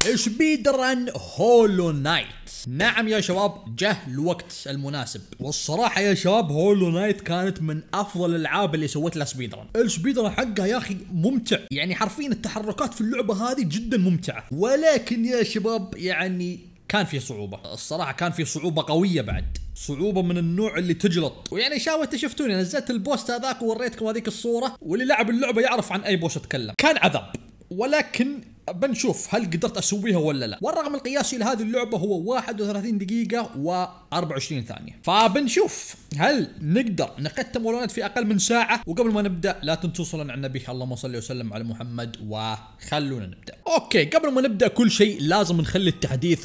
سبيد رن هولو نايت. نعم يا شباب، جه الوقت المناسب، والصراحة يا شباب هولو نايت كانت من أفضل الألعاب اللي سويت لها سبيد رن. السبيد رن حقها يا أخي ممتع، يعني حرفيا التحركات في اللعبة هذه جدا ممتعة، ولكن يا شباب يعني كان في صعوبة. الصراحة كان في صعوبة قوية، بعد صعوبة من النوع اللي تجلط. ويعني شاوت شفتوني نزلت البوست هذاك ووريتكم هذيك الصورة، واللي لعب اللعبة يعرف عن أي بوست أتكلم. كان عذاب، ولكن بنشوف هل قدرت اسويها ولا لا. والرقم القياسي لهذه اللعبة هو 31 دقيقة و24 ثانية، فبنشوف هل نقدر نختم هولو نايت في اقل من ساعة. وقبل ما نبدأ لا تنسوا صلوا على النبي، اللهم صل وسلم على محمد، وخلونا نبدأ. اوكي، قبل ما نبدأ كل شيء لازم نخلي التحديث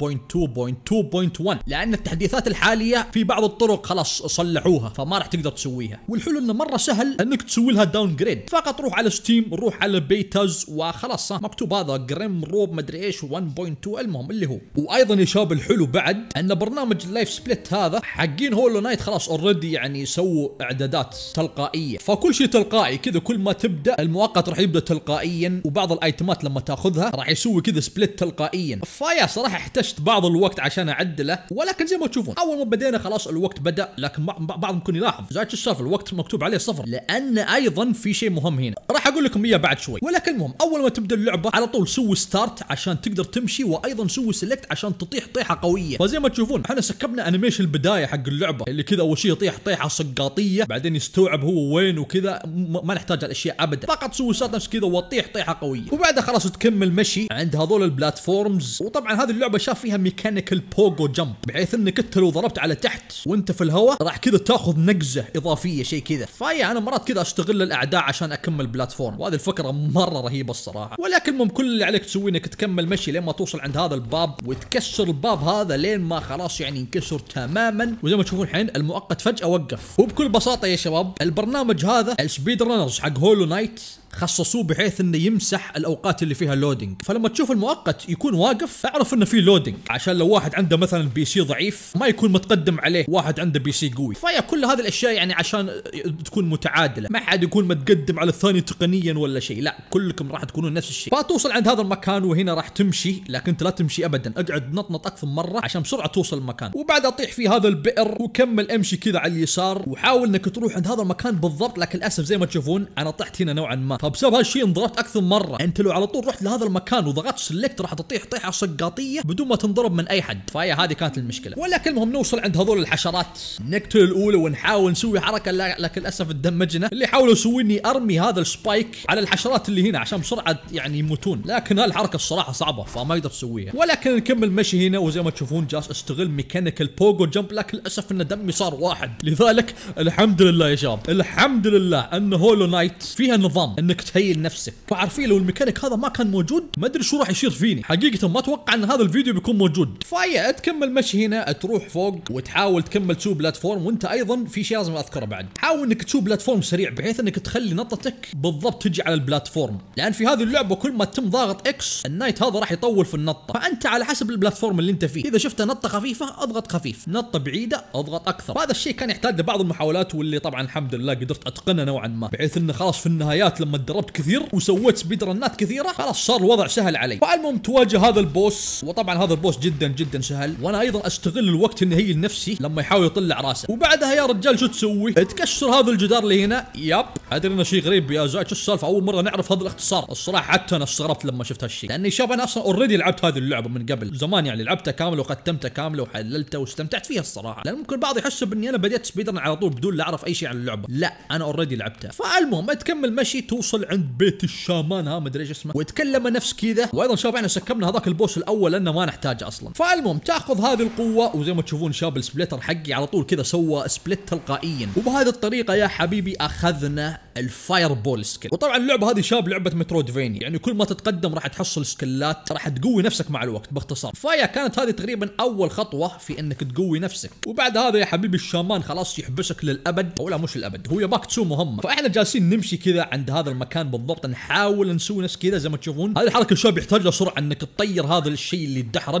1.2.2.1، لان التحديثات الحالية في بعض الطرق خلاص صلحوها فما راح تقدر تسويها. والحلو انه مرة سهل انك تسوي لها داون جريد، فقط روح على ستيم، روح على بيتاز وخلاص مكتوب هذا جريم روب مدري ايش 1.2، المهم اللي هو. وايضا يا شباب الحلو بعد ان برنامج اللايف سبليت هذا حقين هولو نايت خلاص اوريدي يعني سووا اعدادات تلقائيه، فكل شيء تلقائي كذا. كل ما تبدا المؤقت راح يبدا تلقائيا، وبعض الايتمات لما تاخذها راح يسوي كذا سبليت تلقائيا. فيا صراحه احتجت بعض الوقت عشان اعدله، ولكن زي ما تشوفون اول ما بدينا خلاص الوقت بدا. لكن بعض ممكن يلاحظ زي السالفه الوقت مكتوب عليه صفر، لان ايضا في شيء مهم هنا راح اقول لكم اياه بعد شوي. ولكن المهم اول ما تبدا اللعبه على طول سوي ستارت عشان تقدر تمشي، وايضا سوي سيلكت عشان تطيح طيحه قويه. فزي ما تشوفون احنا سكبنا انيميشن البدايه حق اللعبه اللي كذا اول شيء يطيح طيحه صقاطيه، بعدين يستوعب هو وين وكذا، ما نحتاج الاشياء ابدا، فقط سوي ستارت نفس كذا وتطيح طيحه قويه. وبعدها خلاص تكمل مشي عند هذول البلاتفورمز. وطبعا هذه اللعبه شاف فيها ميكانيكال بوجو جمب، بحيث انك انت لو ضربت على تحت وانت في الهواء راح كذا تاخذ نقزه اضافيه شيء كذا. فيا انا مرات كذا استغل الاعداء عشان اكمل بلاتفورم، وهذه الفكره مره رهيبه الصراحه. ولكن المهم كل اللي عليك تسويه انك تكمل مشي لين ما توصل عند هذا الباب، وتكسر الباب هذا لين ما خلاص يعني ينكسر تماما. وزي ما تشوفون الحين المؤقت فجأة وقف. وبكل بساطة يا شباب البرنامج هذا السبيد رانرز حق هولو نايت خصصوه بحيث انه يمسح الاوقات اللي فيها لودينج، فلما تشوف المؤقت يكون واقف اعرف انه في لودينج، عشان لو واحد عنده مثلا بي سي ضعيف ما يكون متقدم عليه واحد عنده بي سي قوي. فيا كل هذه الاشياء يعني عشان تكون متعادله، ما حد يكون متقدم على الثاني تقنيا ولا شيء، لا كلكم راح تكونون نفس الشيء. فتوصل عند هذا المكان وهنا راح تمشي، لكن انت لا تمشي ابدا، اقعد نطنط اكثر من مره عشان بسرعه توصل المكان. وبعدها طيح في هذا البئر وكمل امشي كذا على اليسار، وحاول انك تروح عند هذا المكان بالضبط. لكن للاسف زي ما تشوفون انا طحت هنا نوعا ما، فبسبب هالشيء انضربت اكثر مره. انت لو على طول رحت لهذا المكان وضغطت سلكت راح تطيح طيحه صقاطيه بدون ما تنضرب من اي حد. فهي هذه كانت المشكله. ولكن المهم نوصل عند هذول الحشرات، نقتل الاولى ونحاول نسوي حركه، لكن للاسف تدمجنا. اللي حاولوا يسوي اني ارمي هذا السبايك على الحشرات اللي هنا عشان بسرعه يعني يموتون، لكن هالحركه الصراحه صعبه فما يقدر تسويها. ولكن نكمل مشي هنا، وزي ما تشوفون جالس استغل ميكانيكال بوجو جمب، لكن للاسف ان دمي صار واحد. لذلك الحمد لله يا شباب، الحمد لله ان هولو نايت فيها نظام انك تهيل نفسك. فعارفين لو الميكانيك هذا ما كان موجود ما ادري شو راح يصير فيني حقيقه، ما اتوقع ان هذا الفيديو بيكون موجود. فيا تكمل مشي هنا، تروح فوق وتحاول تكمل تسوي بلاتفورم. وانت ايضا في شيء لازم اذكره بعد، حاول انك تسوي بلاتفورم سريع بحيث انك تخلي نطتك بالضبط تجي على البلاتفورم، لان في هذه اللعبه كل ما تتم ضاغط اكس النايت هذا راح يطول في النطه. فانت على حسب البلاتفورم اللي انت فيه، اذا شفت نطه خفيفه اضغط خفيف، نطه بعيده اضغط اكثر. هذا الشيء كان يحتاج لبعض المحاولات، واللي طبعا الحمد لله قدرت اتقنه نوعا ما، بحيث انه خلاص في النهايات لما تدربت كثير وسويت سبيد رنات كثيره خلاص صار الوضع سهل علي. فالمهم تواجه هذا البوس، وطبعا هذا البوس جدا جدا سهل، وانا ايضا استغل الوقت اني هي لنفسي لما يحاول يطلع راسه. وبعدها يا رجال شو تسوي؟ تكسر هذا الجدار اللي هنا. ياب ادري انه شيء غريب يا زايد، شو السالفه؟ اول مره نعرف هذا الاختصار الصراحه، حتى انا استغربت لما شفت هالشيء، لاني شاب انا اصلا اوريدي لعبت هذه اللعبه من قبل زمان، يعني لعبتها كامله وختمتها كامله وحللتها واستمتعت فيها الصراحه. لان ممكن البعض يحسب اني انا بديت سبيد رن على طول بدون لا اعرف اي شيء عن اللعبه، لا انا اوريدي لعبتها. فالمهم تكمل مشي توصل عند بيت الشامان، ها مدري ايش اسمه، وتكلم نفس كذا. وايضا شباب احنا سكبنا هذاك البوس الاول لانه ما نحتاجه اصلا. فالمهم تاخذ هذه القوه، وزي ما تشوفون شاب السبليتر حقي على طول كذا سوى سبليت تلقائيا. وبهذه الطريقه يا حبيبي اخذنا الفاير بول سكيل. وطبعا اللعبه هذه شاب لعبه مترودفينيا، يعني كل ما تتقدم راح تحصل سكيلات راح تقوي نفسك مع الوقت باختصار. فيا كانت هذه تقريبا اول خطوه في انك تقوي نفسك. وبعد هذا يا حبيبي الشامان خلاص يحبسك للابد، او لا مش الابد، هو يباك تسوي مهمه. فاحنا جالسين نمشي كذا عند هذا المكان بالضبط، نحاول نسوي نفس كذا. زي ما تشوفون هذه الحركه الشاب يحتاج لها سرعه، انك تطير هذا الشيء اللي يدحرج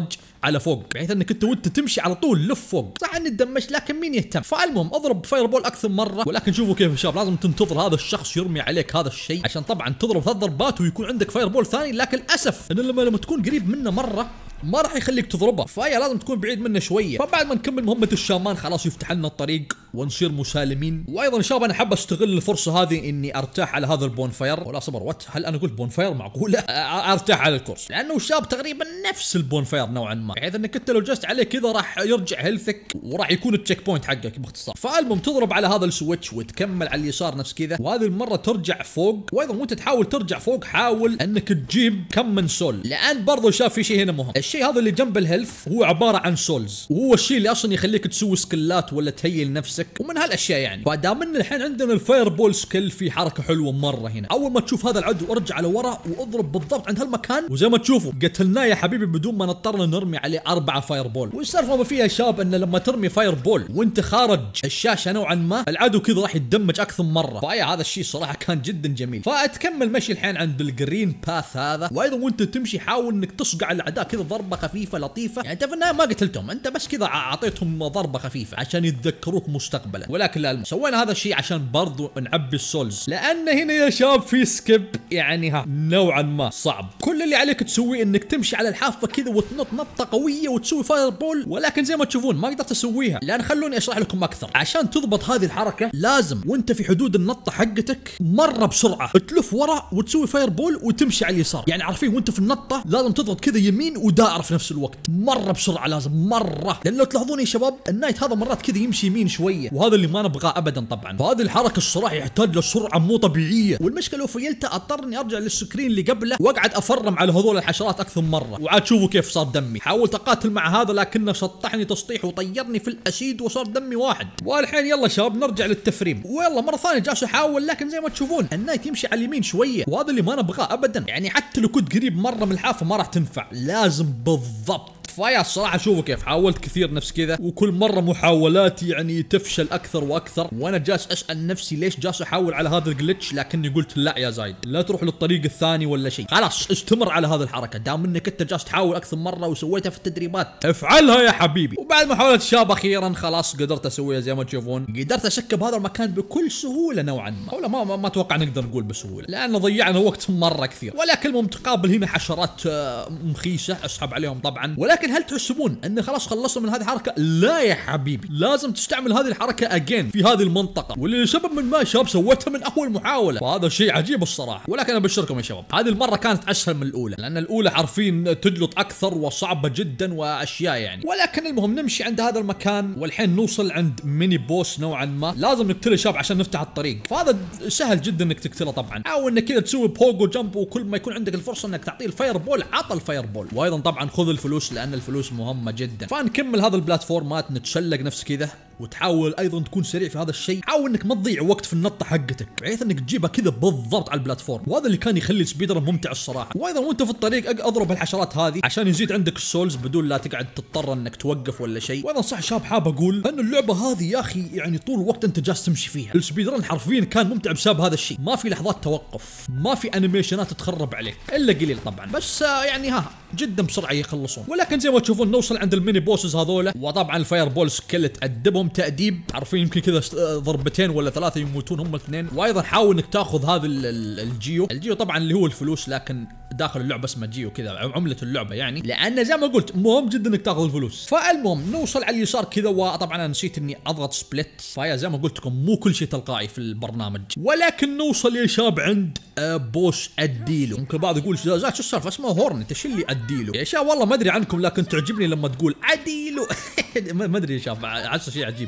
على فوق بحيث انك انت وانت تمشي على طول لف فوق. صح اني تدمجت لكن مين يهتم. فالمهم اضرب فاير بول اكثر مره، ولكن شوفوا كيف يا شباب لازم تنتظر هذا الشخص يرمي عليك هذا الشيء عشان طبعا تضرب 3 ضربات ويكون عندك فاير بول ثاني. لكن للاسف ان لما تكون قريب منه مره ما راح يخليك تضربه، فهي لازم تكون بعيد منه شويه. فبعد ما نكمل مهمه الشامان خلاص يفتح لنا الطريق ونصير مسالمين. وايضا شباب انا حاب استغل الفرصه هذه اني ارتاح على هذا البون فاير. ولا صبر وات، هل انا قلت بون فاير؟ معقوله ارتاح على الكورس لانه شاب تقريبا نفس البون فاير نوعا ما، بحيث انك انت لو جلست عليه كذا راح يرجع هيلثك وراح يكون التشيك بوينت حقك باختصار. فالمهم تضرب على هذا السويتش وتكمل على اليسار نفس كذا، وهذه المره ترجع فوق. وايضا وانت تحاول ترجع فوق حاول انك تجيب كم من سول، لان برضو شاف في شيء هنا مهم. الشيء هذا اللي جنب الهيلث هو عباره عن سولز، وهو الشيء اللي اصلا يخليك تسوي سكلات ولا تهيل نفسك ومن هالاشياء يعني. فدام ان الحين عندنا الفاير بول سكيل في حركه حلوه مره هنا. اول ما تشوف هذا العدو ارجع لورا واضرب بالضبط عند هالمكان، وزي ما تشوفوا قتلناه يا حبيبي بدون ما نضطر نرمي عليه 4 فاير بول. والسالفه ما فيها يا شباب ان لما ترمي فاير بول وانت خارج الشاشه نوعا ما العدو كذا راح يتدمج اكثر مره. هذا الشيء صراحه كان جدا جميل. فتكمل مشي الحين عند الجرين باث هذا، وايضا وانت تمشي حاول انك تصقع الاعداء كذا ضربه خفيفه لطيفه. يعني انت في النهايه ما قتلتهم، انت بس كذا اعطيتهم ضربه خفيفه عشان يتذكروك مستقبلا. ولكن لا، سوينا هذا الشيء عشان برضو نعبي السولز، لان هنا يا شباب في سكيب يعني نوعا ما صعب. كل اللي عليك تسويه انك تمشي على الحافه كذا وتنط نطه قويه وتسوي فاير بول، ولكن زي ما تشوفون ما قدرت اسويها. لان خلوني اشرح لكم اكثر. عشان تضبط هذه الحركه لازم وانت في حدود النطه حقتك مره بسرعه تلف ورا وتسوي فاير بول وتمشي على اليسار. يعني عارفين وانت في النطه لازم تضغط كذا يمين ودائره في نفس الوقت، مره بسرعه لازم مره. لان لو تلاحظون يا شباب النايت هذا مرات كذا يمشي يمين شويه، وهذا اللي ما نبغاه ابدا طبعا. فهذه الحركه الصراحه يحتاج لسرعه مو طبيعيه، والمشكله لو فيلتها اضطر اني ارجع للسكرين اللي قبله واقعد افرم على هذول الحشرات اكثر مره. وعاد شوفوا كيف صار دمي. حاولت اقاتل مع هذا لكنه سطحني تسطيح وطيرني في الاسيد وصار دمي واحد. والحين يلا شباب نرجع للتفريم. ويلا مره ثانيه جالس احاول، لكن زي ما تشوفون النايت يمشي على اليمين شويه، وهذا اللي ما نبغاه ابدا. يعني حتى لو كنت قريب مره من الحافه ما راح تنفع، لازم بالضبط. فيا الصراحه شوفوا كيف حاولت كثير نفس كذا، وكل مره محاولاتي يعني تفشل اكثر واكثر، وانا جالس اسال نفسي ليش جالس احاول على هذا الجلتش. لكني قلت لا يا زايد لا تروح للطريق الثاني ولا شيء، خلاص استمر على هذه الحركه دام انك انت جالس تحاول اكثر مره وسويتها في التدريبات افعلها يا حبيبي. وبعد محاوله شاب اخيرا خلاص قدرت اسويها زي ما تشوفون، قدرت اسكب هذا المكان بكل سهوله نوعا ما. ولا ما اتوقع نقدر نقول بسهوله لانه ضيعنا وقت مره كثير. ولكن المهم تقابل هنا حشرات مخيسه اسحب عليهم طبعا. ولكن هل تحسبون ان خلاص خلصنا من هذه الحركه؟ لا يا حبيبي، لازم تستعمل هذه الحركه اجين في هذه المنطقه، ولسبب من ما شباب سويتها من اول محاوله، فهذا شيء عجيب الصراحه. ولكن انا ابشركم يا شباب هذه المره كانت اسهل من الاولى، لان الاولى عارفين تجلط اكثر وصعبه جدا واشياء يعني. ولكن المهم نمشي عند هذا المكان، والحين نوصل عند ميني بوس نوعا ما لازم نقتله شباب عشان نفتح الطريق. فهذا سهل جدا انك تقتله طبعا، او انك كذا تسوي بوجو جمب، وكل ما يكون عندك الفرصه انك تعطيه الفاير بول عطى الفاير بول. وايضا طبعا خذ الفلوس لان الفلوس مهمه جدا. فنكمل هذا البلاتفورمات نتسلق نفس كذا، وتحاول ايضا تكون سريع في هذا الشيء. حاول انك ما تضيع وقت في النطه حقتك بحيث انك تجيبها كذا بالضبط على البلاتفورم، وهذا اللي كان يخلي السبيدر ممتع الصراحه. وايضا وانت في الطريق اضرب الحشرات هذه عشان يزيد عندك السولز بدون لا تقعد تضطر انك توقف ولا شيء. وايضا صح شاب حاب اقول ان اللعبه هذه يا اخي يعني طول الوقت انت جالس تمشي فيها. السبيدرن حرفيا كان ممتع بسبب هذا الشيء، ما في لحظات توقف، ما في انيميشنات تخرب عليك الا قليل طبعا، بس يعني جدا بسرعه يخلصون. ولكن زي ما تشوفون نوصل عند الميني بوسز هذولا، وطبعا الفاير بول سكيل تأدبهم تأديب، عارفين يمكن كذا ضربتين ولا 3 يموتون هم الاثنين. وايضا حاول انك تاخذ هذا الجيو طبعا اللي هو الفلوس، لكن داخل اللعبه اسمه جيو كذا عمله اللعبه يعني، لان زي ما قلت مهم جدا انك تاخذ الفلوس. فالمهم نوصل على اليسار كذا، وطبعا انا نسيت اني اضغط سبليت. فيا زي ما قلت لكم مو كل شيء تلقائي في البرنامج. ولكن نوصل يا شباب عند بوس اديلو. ممكن البعض يقول زاد شو السالفه اسمه هورن، انت شو اللي اديلو يا شباب؟ والله ما ادري عنكم لكن تعجبني لما تقول اديلو ما ادري يا شباب عسى شيء عجيب.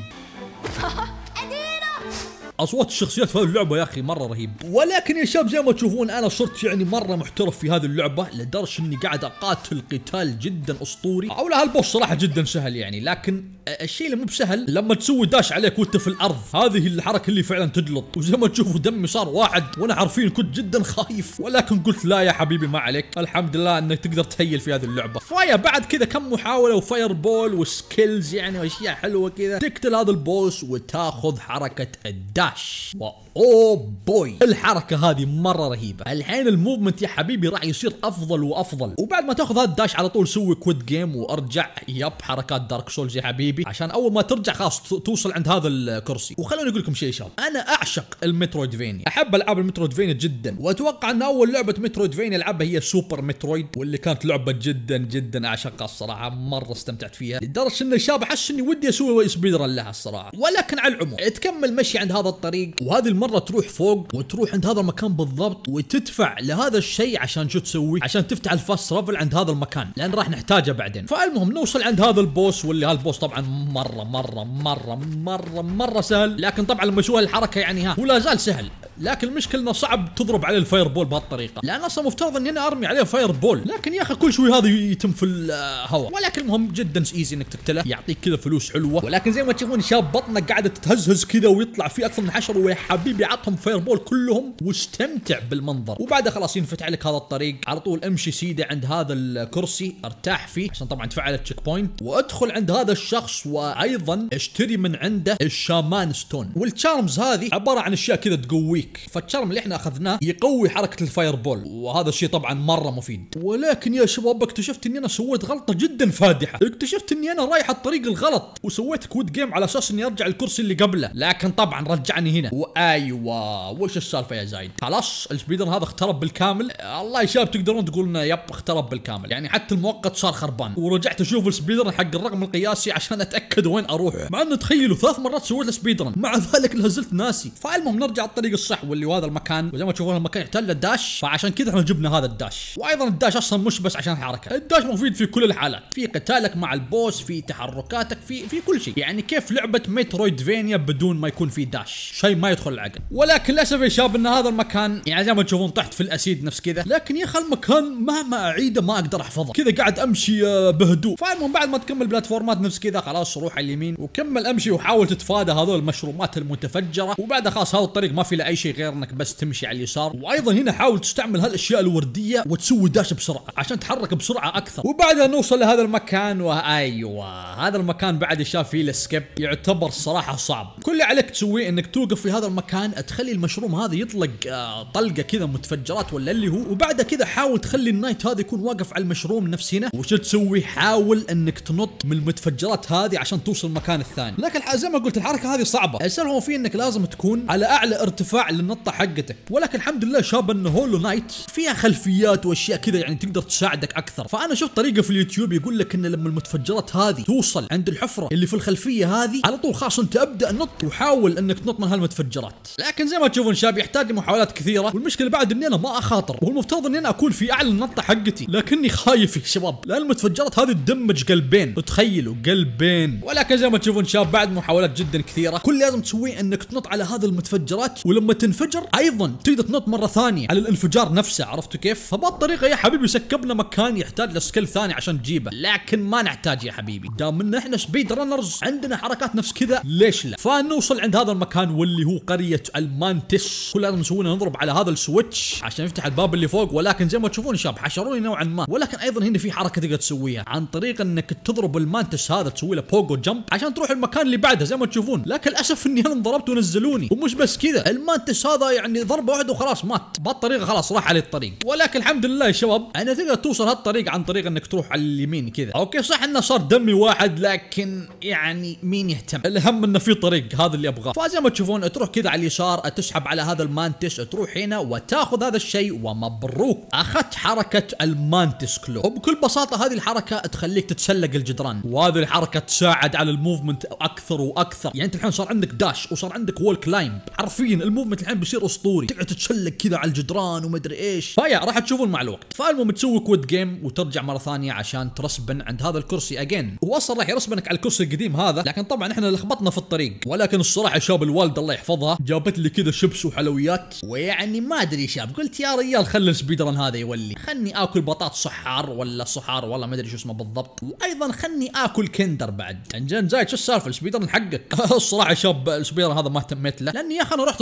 اصوات الشخصيات في هذه اللعبه يا اخي مره رهيب. ولكن يا شباب زي ما تشوفون انا صرت يعني مره محترف في هذه اللعبه، لدرجه اني قاعد اقاتل قتال جدا اسطوري. او لا هالبوس صراحه جدا سهل يعني، لكن الشيء اللي مو بسهل لما تسوي داش عليك وانت في الارض، هذه الحركه اللي فعلا تجلط. وزي ما تشوفوا دمي صار واحد، وانا عارفين كنت جدا خايف، ولكن قلت لا يا حبيبي ما عليك، الحمد لله انك تقدر تهيل في هذه اللعبه. فيا بعد كذا كم محاوله وفاير بول وسكيلز يعني واشياء حلوه كذا، تقتل هذا البوس وتاخذ حركه الداش. واو اوه بوي، الحركه هذه مره رهيبه. الحين الموفمنت يا حبيبي راح يصير افضل وافضل. وبعد ما تاخذ هذا الداش على طول سوي كويت جيم وارجع. يب حركات دارك سولز يا حبيبي، عشان اول ما ترجع خلاص توصل عند هذا الكرسي. وخلوني اقول لكم شيء شباب، انا اعشق المترويدفينيا، احب العاب المترويدفينيا جدا، واتوقع ان اول لعبه مترويدفينيا العبها هي سوبر مترويد، واللي كانت لعبه جدا جدا اعشقها الصراحه، مره استمتعت فيها لدرجه انه شاب احس اني ودي اسوي سبيدرن لها الصراحه. ولكن على العموم تكمل مشي عند هذا الطريق، وهذه المره تروح فوق وتروح عند هذا المكان بالضبط، وتدفع لهذا الشيء عشان شو تسوي؟ عشان تفتح الفاست ترافل عند هذا المكان، لان راح نحتاجه بعدين. فالمهم نوصل عند هذا البوس، واللي هالبوس طبعا مره سهل، لكن طبعا لما اشوف الحركه يعني هو لا زال سهل، لكن المشكله انه صعب تضرب عليه الفاير بول بهالطريقه، لان اصلا مفترض اني انا ارمي عليه فاير بول، لكن يا اخي كل شوي هذا يتم في الهواء. ولكن المهم جدا ايزي انك تقتله، يعطيك كذا فلوس حلوه. ولكن زي ما تشوفون شاب بطنه قاعده تتهزهز كذا ويطلع فيه اكثر من حشره، ويا حبيبي عطهم فاير بول كلهم واستمتع بالمنظر. وبعدها خلاص ينفتح لك هذا الطريق على طول، امشي سيده عند هذا الكرسي ارتاح فيه عشان طبعا تفعل التشيك بوينت، وادخل عند هذا الشخص وايضا اشتري من عنده الشامان ستون. والتشارمز هذه عباره عن اشياء كذا تقويك، فالتشارم اللي احنا اخذناه يقوي حركه الفاير بول، وهذا الشيء طبعا مره مفيد. ولكن يا شباب اكتشفت اني انا سويت غلطه جدا فادحه، اكتشفت اني انا رايح الطريق الغلط، وسويت كويت جيم على اساس اني ارجع الكرسي اللي قبله، لكن طبعا رجعني هنا. وايوه وش السالفه يا زايد؟ خلاص السبيدر هذا اخترب بالكامل. الله يا شباب تقدرون تقولون يب اخترب بالكامل، يعني حتى المؤقت صار خربان. ورجعت اشوف السبيدر حق الرقم القياسي عشان اتاكد وين اروح، مع انه تخيلوا 3 مرات سويت السبيدرن مع ذلك لازلت ناسي. فالمهم نرجع الطريق الصح، واللي هو هذا المكان، وزي ما تشوفون المكان يحتاج له داش، فعشان كذا احنا جبنا هذا الداش. وايضا الداش اصلا مش بس عشان حركه، الداش مفيد في كل الحالات، في قتالك مع البوس، في تحركاتك، في كل شيء، يعني كيف لعبه مترويدفينيا بدون ما يكون في داش، شيء ما يدخل العقل. ولكن للاسف يا شباب ان هذا المكان يعني زي ما تشوفون طحت في الاسيد نفس كذا، لكن يا اخي المكان مهما اعيده ما اقدر احفظه، كذا قاعد امشي بهدوء. فالمهم بعد ما تكمل بلاتفورمات نفس كذا خلاص روح على اليمين وكمل امشي، وحاول تتفادى هذول المشرومات المتفجره، وبعدها خلاص هذا الطريق ما في له اي شيء غير انك بس تمشي على اليسار. وايضا هنا حاول تستعمل هالاشياء الورديه وتسوي داش بسرعه عشان تتحرك بسرعه اكثر. وبعدها نوصل لهذا المكان، وايوه هذا المكان بعد شاف فيه السكيب، يعتبر الصراحه صعب. كل اللي عليك تسويه انك توقف في هذا المكان، تخلي المشروم هذا يطلق طلقه كذا متفجرات ولا اللي هو، وبعدها كذا حاول تخلي النايت هذا يكون واقف على المشروم نفس هنا. وش تسوي؟ حاول انك تنط من المتفجرات هذه عشان توصل المكان الثاني. لكن زي ما قلت الحركه هذه صعبه، السبب هو في انك لازم تكون على اعلى ارتفاع للنطه حقتك. ولكن الحمد لله شاب ان هولو نايت فيها خلفيات واشياء كذا يعني تقدر تساعدك اكثر. فانا شفت طريقه في اليوتيوب يقول لك ان لما المتفجرات هذه توصل عند الحفره اللي في الخلفيه هذه، على طول خلاص انت ابدا نط وحاول انك تنط من هالمتفجرات. لكن زي ما تشوفون شاب يحتاج محاولات كثيره، والمشكله بعد اني انا ما اخاطر، والمفترض اني انا اكون في اعلى النطه حقتي، لكني خايف يا شباب لان المتفجرات هذه تدمج قلبين، تخيلوا قلبين. ولكن زي ما تشوفون شاب بعد محاولات جدا كثيره، كل اللي لازم تسويه انك تنط على هذه المتفجرات، ولما تنفجر ايضا تقدر تنط مره ثانيه على الانفجار نفسه. عرفتوا كيف؟ فبهالطريقه يا حبيبي سكبنا مكان يحتاج لسكيل ثاني عشان تجيبه، لكن ما نحتاج يا حبيبي، دام ان احنا سبيد رانرز عندنا حركات نفس كذا ليش لا. فنوصل عند هذا المكان واللي هو قريه المانتس، كل لازم نسويه نضرب على هذا السويتش عشان يفتح الباب اللي فوق. ولكن زي ما تشوفون شباب حشروني نوعا ما، ولكن ايضا هنا في حركه تقدر تسويها عن طريق انك تضرب المانتس هذا، تسوي له بوجو جمب عشان تروح المكان اللي بعده زي ما تشوفون. لكن للاسف اني انا انضربت ونزلوني، ومش بس كذا المانتس هذا يعني ضربه واحده وخلاص مات، بهالطريقه خلاص راح عليه الطريق. ولكن الحمد لله يا شباب انا تقدر توصل هالطريق عن طريق انك تروح على اليمين كذا. اوكي صح انه صار دمي واحد، لكن يعني مين يهتم، الاهم انه في طريق هذا اللي ابغاه. فزي ما تشوفون تروح كذا على اليسار، تسحب على هذا المانتس، تروح هنا وتاخذ هذا الشيء، ومبروك اخذت حركه المانتس كلو. وبكل بساطه هذه الحركه تخليك تتسلق الجدران، وهذه الحركه تساعد على الموفمنت اكثر واكثر. يعني انت الحين صار عندك داش وصار عندك وول كلايم، حرفيا الموفمنت الحين بيصير اسطوري، تقعد تتسلق كذا على الجدران ومدري ايش. فيا راح تشوفون مع الوقت. فالمهم تسوي كويت جيم وترجع مره ثانيه عشان ترسبن عند هذا الكرسي اجين. هو اصلا راح يرسبنك على الكرسي القديم هذا، لكن طبعا احنا لخبطنا في الطريق. ولكن الصراحه شاب الوالده الله يحفظها جابت لي كذا شبس وحلويات، ويعني ما ادري شاب قلت يا ريال خلي السبيدرن هذا يولي، خلني اكل بطاط صحار ولا صحار والله ما ادري شو اسمه بالضبط، وايضا خلني اكل كندر بعد. انجن زايد شو السالفه السبيدرن حقك؟ الصراحه شاب السبيدرن هذا ما اهتميت له، لاني يا اخي انا رحت الطريق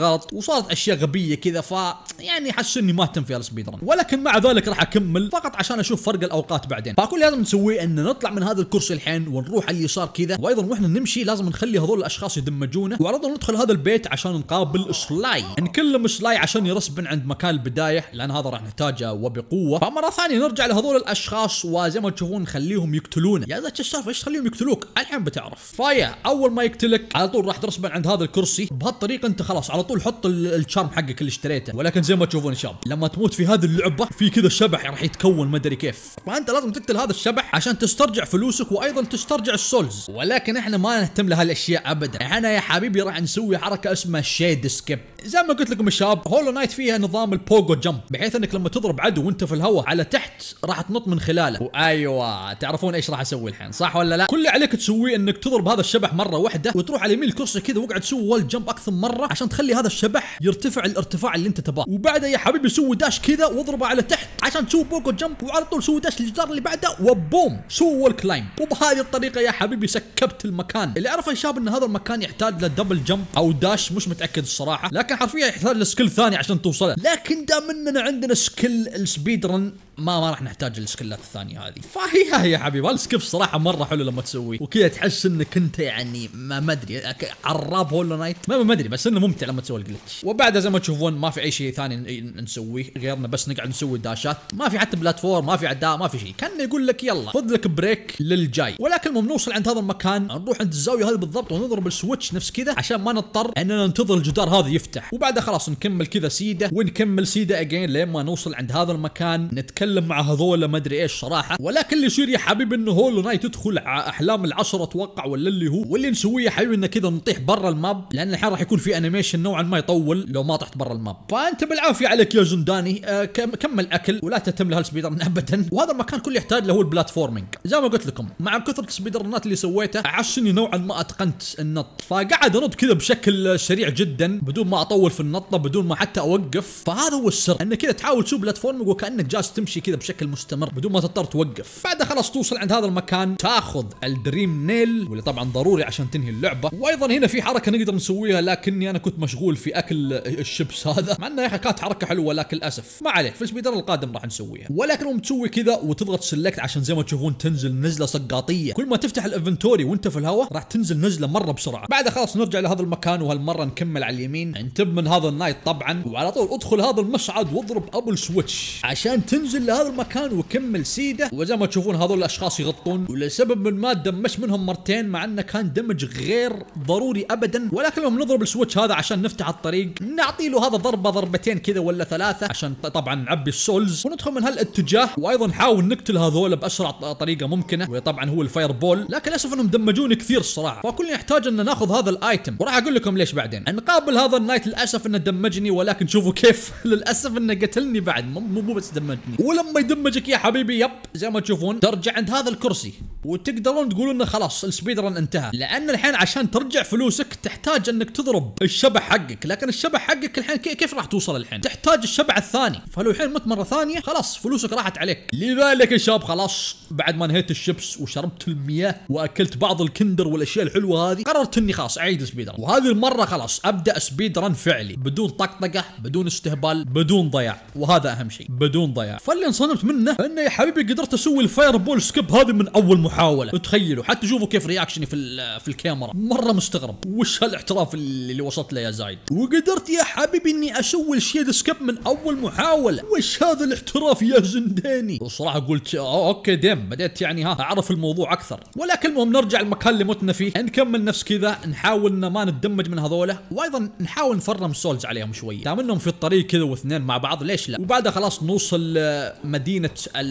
بالغلط وصارت اشياء غبيه كذا، يعني حس اني ما تم فيها السبيد رن، ولكن مع ذلك راح اكمل فقط عشان اشوف فرق الاوقات بعدين. فكل لازم نسويه ان نطلع من هذا الكرسي الحين ونروح على اليسار كذا، وايضا واحنا نمشي لازم نخلي هذول الاشخاص يدمجونا، وعرضنا ندخل هذا البيت عشان نقابل سلاي، نكلم سلاي عشان يرسبن عند مكان البدايه لان هذا راح نحتاجه وبقوه. فمره ثانيه نرجع لهذول الاشخاص وزي ما تشوفون نخليهم يقتلونا. يا ذا السالفه ايش تخليهم يقتلوك؟ الحين بتعرف. فيا اول ما يقتلك على طول راح ترسبن عند هذا الكرسي، بهالطريقه انت خلاص على طول حط الشارم حقك اللي اشتريته. ولكن زي ما تشوفون شباب لما تموت في هذه اللعبه في كذا شبح راح يتكون ما ادري كيف، فانت لازم تقتل هذا الشبح عشان تسترجع فلوسك وايضا تسترجع السولز. ولكن احنا ما نهتم لهالاشياء ابدا، احنا يا حبيبي راح نسوي حركه اسمها شيد سكيب. زي ما قلت لكم الشباب هولو نايت فيها نظام البوجو جمب، بحيث انك لما تضرب عدو وانت في الهواء على تحت راح تنط من خلاله. وايوه تعرفون ايش راح اسوي الحين صح ولا لا؟ كل اللي عليك تسويه انك تضرب هذا الشبح مره واحده وتروح على يمين الكرسي كذا واقعد تسوي وول جمب اكثر مره عشان تخلي هذا الشبح يرتفع الارتفاع اللي انت تباه، وبعدها يا حبيبي سوي داش كذا واضربه على تحت عشان تسوي بوجو جمب، وعلى طول سوي داش للجدار اللي بعده وبوم سوي وول كلايم. وبهذه الطريقه يا حبيبي سكبت المكان. اللي عرف يا شباب ان هذا المكان يحتاج لدبل جمب او داش، مش متاكد الصراحه، لكن حرفيا يحتاج لسكيل ثاني عشان توصله. لكن دام اننا عندنا سكيل السبيد رن ما راح نحتاج السكيلات الثانيه هذه. فهي يا حبيبي السكيب صراحه مره حلو لما تسويه وكذا تحس انك انت يعني ما ادري عراب هولو نايت ما ادري، بس انه ممتع لما تسوي الجلتش. وبعدها زي ما تشوفون ما في اي شيء ثاني نسويه غيرنا بس نقعد نسوي داشات، ما في حتى بلاتفورم، ما في عداء، ما في شيء، كان يقول لك يلا خذ لك بريك للجاي. ولكن لما نوصل عند هذا المكان نروح عند الزاويه هذه بالضبط ونضرب السويتش نفس كذا عشان ما نضطر اننا ننتظر الجدار هذا يفتح، وبعدها خلاص نكمل كذا سيده ونكمل سيده اجين لين ما نوصل عند هذا المكان نتكلم مع هذول ما ادري ايش صراحه. ولكن اللي يصير يا حبيبي انه هولو نايت تدخل احلام العشره اتوقع ولا اللي هو، واللي نسويه يا حبيبي انه كذا نطيح برا الماب، لان الحين راح يكون في انيميشن نوعا ما يطول لو ما طحت برا الماب. فانت بالعافيه عليك يا زنداني، كمل اكل ولا تهتم لهالسبيدرن ابدا. وهذا المكان كله يحتاج له هو البلاتفورمينج. زي ما قلت لكم مع كثره السبيدرنات اللي سويتها احس اني نوعا ما اتقنت النط، فقاعد انط كذا بشكل سريع جدا بدون ما اطول في النطه، بدون ما حتى اوقف. فهذا هو السر، انك كذا تحاول تسوي بلاتفورمينج وكانك جالس تمشي كذا بشكل مستمر بدون ما تضطر توقف. بعد خلاص توصل عند هذا المكان تاخذ الدريم نيل واللي طبعا ضروري عشان تنهي اللعبه. وايضا هنا في حركه نقدر نسويها لكني انا كنت مشغول في اكل الشيبس هذا، مع انها يا اخي كانت حركه حلوه ولكن للاسف ما عليه، في السبيدر القادم راح نسويها. ولكن لما تسوي كذا وتضغط سلكت عشان زي ما تشوفون تنزل نزله سقاطيه، كل ما تفتح الانفنتوري وانت في الهواء راح تنزل نزله مره بسرعه. بعد خلاص نرجع لهذا المكان وهالمره نكمل على اليمين، انتب من هذا النايت طبعا، وعلى طول ادخل هذا المصعد واضرب ابل سويتش عشان تنزل لهذا المكان وكمل سيده. وزي ما تشوفون هذول الاشخاص يغطون، ولسبب من ما دمش منهم مرتين مع انه كان دمج غير ضروري ابدا. ولكن لما نضرب السويتش هذا عشان نفتح الطريق نعطي له هذا ضربه ضربتين كذا ولا ثلاثه عشان طبعا نعبي السولز وندخل من هالاتجاه، وايضا نحاول نقتل هذول باسرع طريقه ممكنه، وطبعا هو الفاير بول. لكن للاسف انهم دمجوني كثير الصراحه، فكل يحتاج ان ناخذ هذا الايتم، وراح اقول لكم ليش بعدين. نقابل هذا النايت للاسف انه دمجني، ولكن شوفوا كيف للاسف انه قتلني بعد، مو بس دمجني. ولما يدمجك يا حبيبي يب زي ما تشوفون ترجع عند هذا الكرسي وتقدرون تقولون انه خلاص السبيدرن انتهى، لان الحين عشان ترجع فلوسك تحتاج انك تضرب الشبح حقك. لكن الشبح حقك الحين كيف راح توصل الحين؟ تحتاج الشبح الثاني، فلو الحين مت مره ثانيه خلاص فلوسك راحت عليك. لذلك يا شباب خلاص بعد ما نهيت الشيبس وشربت المياه واكلت بعض الكندر والاشياء الحلوه هذه، قررت اني خلاص اعيد سبيدرن، وهذه المره خلاص ابدا سبيدرن فعلي بدون طقطقه بدون استهبال بدون ضياع، وهذا اهم شيء بدون ضياع. فاللي انصدمت منه انه يا حبيبي قدرت اسوي الفاير بول سكيب هذه من اول محاوله. تخيلوا حتى شوفوا كيف رياكشني في الكاميرا، مره مستغرب وش هالاحتراف اللي وصلت له يا زايد. وقدرت يا حبيبي اني اسوي الشيد سكيب من اول محاوله، وش هذا الاحتراف يا زنداني. والصراحه قلت اوكي ديم، بديت يعني اعرف الموضوع اكثر. ولكن المهم نرجع المكان اللي متنا فيه، نكمل نفس كذا، نحاول ان ما نتدمج من هذوله، وايضا نحاول نفرم سولز عليهم شويه، دام انهم في الطريق كذا واثنين مع بعض ليش لا. وبعدها خلاص نوصل مدينه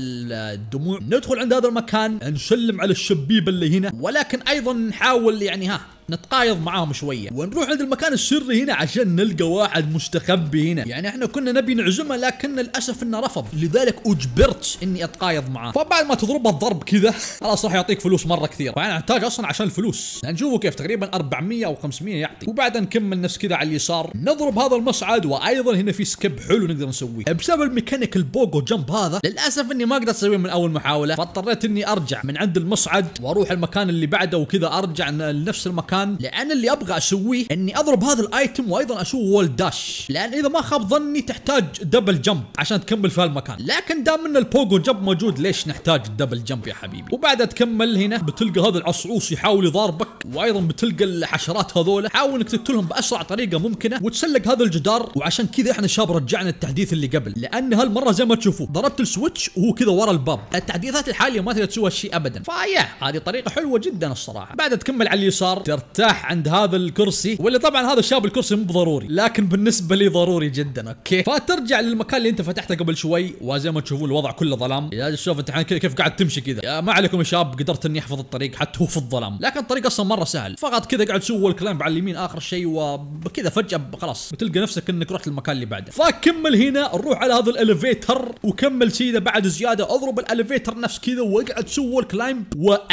الدموع، ندخل عند هذا المكان نسلم على الشبيبه اللي هنا، ولكن ايضا نحاول يعني نتقايض معاهم شويه، ونروح عند المكان السري هنا عشان نلقى واحد مستخبي هنا. يعني احنا كنا نبي نعزمه لكن للاسف انه رفض، لذلك اجبرت اني اتقايض معاه. فبعد ما تضربه الضرب كذا خلاص راح يعطيك فلوس مره كثير، فانا احتاج اصلا عشان الفلوس، نشوفه كيف تقريبا 400 او 500 يعطي. وبعدها نكمل نفس كذا على اليسار، نضرب هذا المصعد، وايضا هنا في سكيب حلو نقدر نسويه بسبب الميكانيك البوجو جمب هذا. للاسف اني ما قدرت اسويه من اول محاوله، فاضطريت اني ارجع من عند المصعد واروح المكان اللي بعده وكذا ارجع لنفس المكان المكان، لان اللي ابغى اسويه اني اضرب هذا الايتم وايضا اسوي وول داش، لان اذا ما خاب ظني تحتاج دبل جمب عشان تكمل في هالمكان، لكن دام ان البوجو جمب موجود ليش نحتاج الدبل جمب يا حبيبي. وبعدها تكمل هنا بتلقى هذا العصعوص يحاول يضاربك، وايضا بتلقى الحشرات هذول، حاول انك تقتلهم باسرع طريقه ممكنه وتسلق هذا الجدار. وعشان كذا احنا شباب رجعنا التحديث اللي قبل، لان هالمره زي ما تشوفوا ضربت السويتش وهو كذا ورا الباب. التحديثات الحاليه ما تقدر تسوي هالشيء ابدا، فيا هذه طريقه حلوه جدا الصراحه. بعد تكمل على اليسار ترتاح عند هذا الكرسي، واللي طبعا هذا الشاب الكرسي مو ضروري لكن بالنسبه لي ضروري جدا. اوكي، فترجع للمكان اللي انت فتحته قبل شوي، وزي ما تشوفون الوضع كله ظلام. يا شوف انت الحين كيف قاعد تمشي كذا، ما عليكم يا شباب قدرت اني احفظ الطريق حتى هو في الظلام، لكن الطريق اصلا مره سهل، فقط كذا قاعد تسوي الكلايمب على اليمين اخر شيء، وبكذا فجاه خلاص بتلقى نفسك انك رحت المكان اللي بعده. فكمل هنا نروح على هذا الاليفيتر وكمل سيده بعد زياده، اضرب الاليفيتر نفس كذا واقعد تسوي الكلايمب.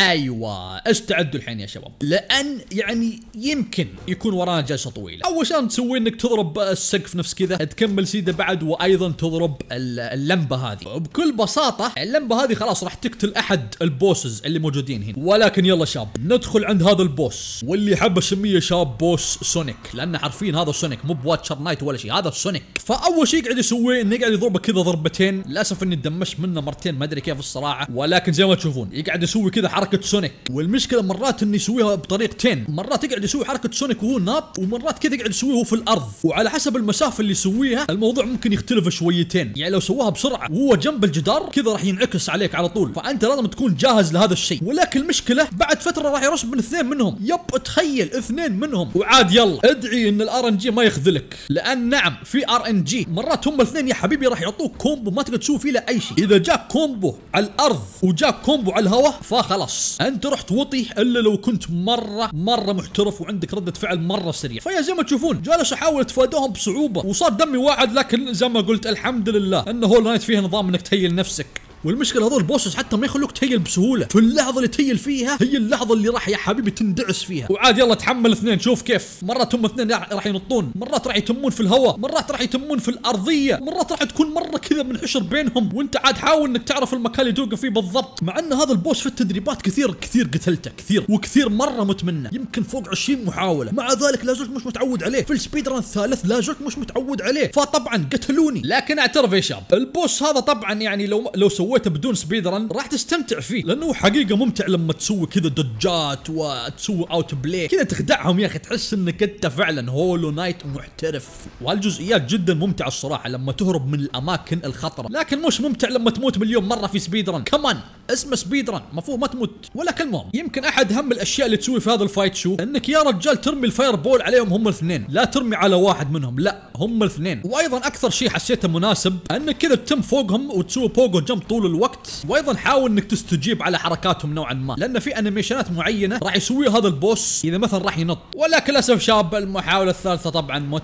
وايوه استعدوا الحين يا شباب، لان يعني يمكن يكون ورانا جلسه طويله. اول شيء تسوي انك تضرب السقف نفس كذا، تكمل سيده بعد، وايضا تضرب اللمبه هذه. بكل بساطه اللمبه هذه خلاص راح تقتل احد البوسز اللي موجودين هنا. ولكن يلا شاب ندخل عند هذا البوس، واللي حاب اسميه شاب بوس سونيك، لان عارفين هذا سونيك مو بواتشر نايت ولا شيء، هذا سونيك. فاول شيء قاعد يسويه انه قاعد يضربه كذا ضربتين، للاسف اني دمشت منه مرتين ما ادري كيف الصراحه، ولكن زي ما تشوفون يقعد يسوي كذا حركه سونيك. والمشكله مرات انه يسويها بطريقتين، مرات يقعد يسوي حركه سونيك وهو ناط، ومرات كذا يقعد يسويه في الارض، وعلى حسب المسافه اللي يسويها الموضوع ممكن يختلف شويتين. يعني لو سواها بسرعه وهو جنب الجدار كذا راح ينعكس عليك على طول، فانت لازم تكون جاهز لهذا الشيء. ولكن المشكله بعد فتره راح يرسب من اثنين منهم، تخيل اثنين منهم. وعاد يلا ادعي ان الار ان جي ما يخذلك، لان نعم في ار ان جي مرات هم الاثنين يا حبيبي راح يعطوك كومبو ما تقدر تسوي فيه له اي شيء. اذا جاك كومبو على الارض وجاك كومبو على الهواء فخلاص انت رحت وطي، الا لو كنت مره محترف وعندك رده فعل مره سريع. فيا زي ما تشوفون جالس احاول اتفاداهم بصعوبه، وصار دمي واعد، لكن زي ما قلت الحمد لله ان هول نايت فيها نظام انك تهيل نفسك. والمشكله هذول البوسز حتى ما يخلوك تهيل بسهوله، في اللحظه اللي تهيل فيها هي اللحظه اللي راح يا حبيبي تندعس فيها. وعاد يلا تحمل اثنين، شوف كيف مرات هم اثنين راح ينطون، مرات راح يتمون في الهواء، مرات راح يتمون في الارضيه، مرات راح تكون مره كذا منحشر بينهم، وانت عاد حاول انك تعرف المكان اللي توقف فيه بالضبط. مع ان هذا البوس في التدريبات كثير قتلته كثير وكثير مره متمنى، يمكن فوق 20 محاوله، مع ذلك لا زلت مش متعود عليه. في السبيد ران الثالث لا زلت مش متعود عليه، فطبعا قتلوني. لكن اعترف يا شاب البوس هذا طبعا يعني لو سويته بدون سبيد راح تستمتع فيه، لانه حقيقه ممتع لما تسوي كذا دجات وتسوي اوت بلاي كذا تخدعهم يا اخي، تحس انك انت فعلا هولو نايت محترف. وهالجزئيات جدا ممتعه الصراحه لما تهرب من الاماكن الخطره، لكن مش ممتع لما تموت مليون مره في سبيد رن. كمان اسمه سبيد رن المفروض ما تموت. ولكن المهم يمكن احد اهم الاشياء اللي تسوي في هذا الفايت شو انك يا رجال ترمي الفاير بول عليهم هم الاثنين، لا ترمي على واحد منهم، لا هم الاثنين. وايضا اكثر شيء حسيته مناسب انك كذا تتم فوقهم وتسوي بوجو جمب طول الوقت، وايضا حاول انك تستجيب على حركاتهم نوعا ما، لان في انيميشنات معينه راح يسويها هذا البوس اذا مثلا راح ينط. ولكن للاسف شاب المحاوله الثالثه طبعا مت،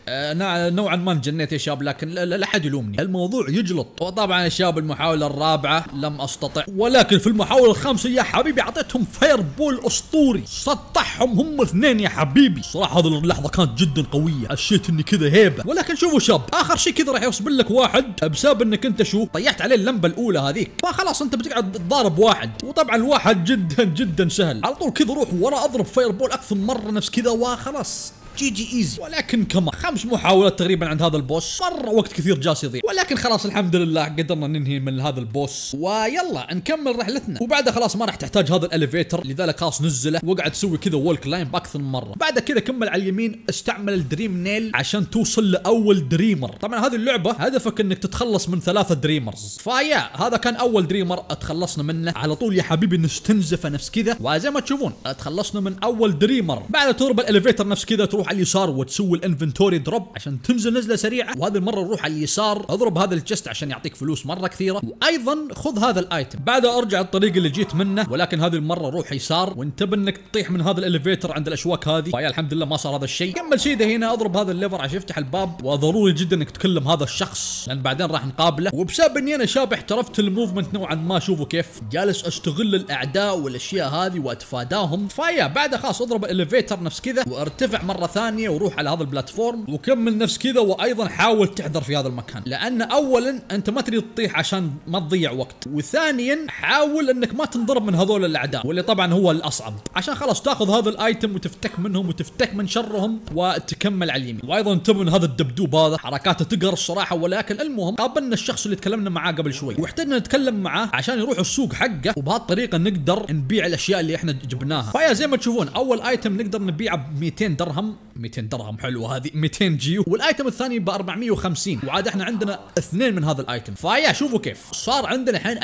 نوعا ما انجنيت يا شاب، لكن لا احد يلومني، الموضوع يجلط. وطبعا يا شاب المحاوله الرابعه لم استطع، ولكن في المحاوله الخامسه يا حبيبي اعطيتهم فاير بول اسطوري، سطحهم هم اثنين يا حبيبي. صراحه هذه اللحظه كانت جدا قويه، حسيت اني كذا هيبه. ولكن شوفوا شاب اخر شيء كذا راح يصبر لك واحد بسبب انك انت شو طيحت عليه اللمبه الاولى هذيك، فخلاص انت بتقعد تضارب واحد، وطبعا الواحد جدا سهل، على طول كذا روح ورا اضرب فاير بول اكثر من مره نفس كذا وخلاص جي ايزي. ولكن كمان 5 محاولات تقريبا عند هذا البوس، مره وقت كثير جالس يضيع. ولكن خلاص الحمد لله قدرنا ننهي من هذا البوس، ويلا نكمل رحلتنا. وبعدها خلاص ما راح تحتاج هذا الاليفيتر، لذلك خلاص نزله واقعد تسوي كذا وول كلايمب اكثر من مره. بعد كذا كمل على اليمين، استعمل الدريم نيل عشان توصل لاول دريمر. طبعا هذه اللعبه هدفك انك تتخلص من 3 دريمرز، فيا هذا كان اول دريمر تخلصنا منه على طول يا حبيبي، نستنزفه نفس كذا. وزي ما تشوفون تخلصنا من اول دريمر. بعد تضرب الاليفيتر نفس كذا، تروح على اليسار وتسوي الانفنتوري دروب عشان تنزل نزله سريعه. وهذه المره نروح على اليسار اضرب هذا الجست عشان يعطيك فلوس مره كثيره، وايضا خذ هذا الايتم. بعدها ارجع الطريق اللي جيت منه، ولكن هذه المره روح يسار وانتبه انك تطيح من هذا الاليفيتر عند الاشواك هذه. فيا الحمد لله ما صار هذا الشيء. كمل شيء هنا، اضرب هذا الليفر عشان يفتح الباب، وضروري جدا انك تكلم هذا الشخص لان بعدين راح نقابله. وبسبب اني انا شاب احترفت الموفمنت نوعا ما، شوفوا كيف جالس استغل الاعداء والاشياء هذه واتفاداهم. فيا بعدها خلاص اضرب الاليفيتر نفس كذا وارتفع مره ثانيه وروح على هذا البلاتفورم وكمل نفس كذا، وايضا حاول تحذر في هذا المكان، لان اولا انت ما تريد تطيح عشان ما تضيع وقت، وثانيا حاول انك ما تنضرب من هذول الاعداء واللي طبعا هو الاصعب، عشان خلاص تاخذ هذا الايتم وتفتك منهم وتفتك من شرهم وتكمل على اليمين. وايضا انتبه من هذا الدبدوب هذا حركاته تقهر الصراحه. ولكن المهم قابلنا الشخص اللي تكلمنا معاه قبل شوي واحتجنا نتكلم معاه عشان يروح السوق حقه، وبهالطريقه نقدر نبيع الاشياء اللي احنا جبناها. فيا زي ما تشوفون اول ايتم نقدر نبيعه ب 200 درهم، 200 درهم حلوه هذه، 200 جيو، والايتم الثاني ب 450، وعاد احنا عندنا اثنين من هذا الايتم. فيا شوفوا كيف صار عندنا الحين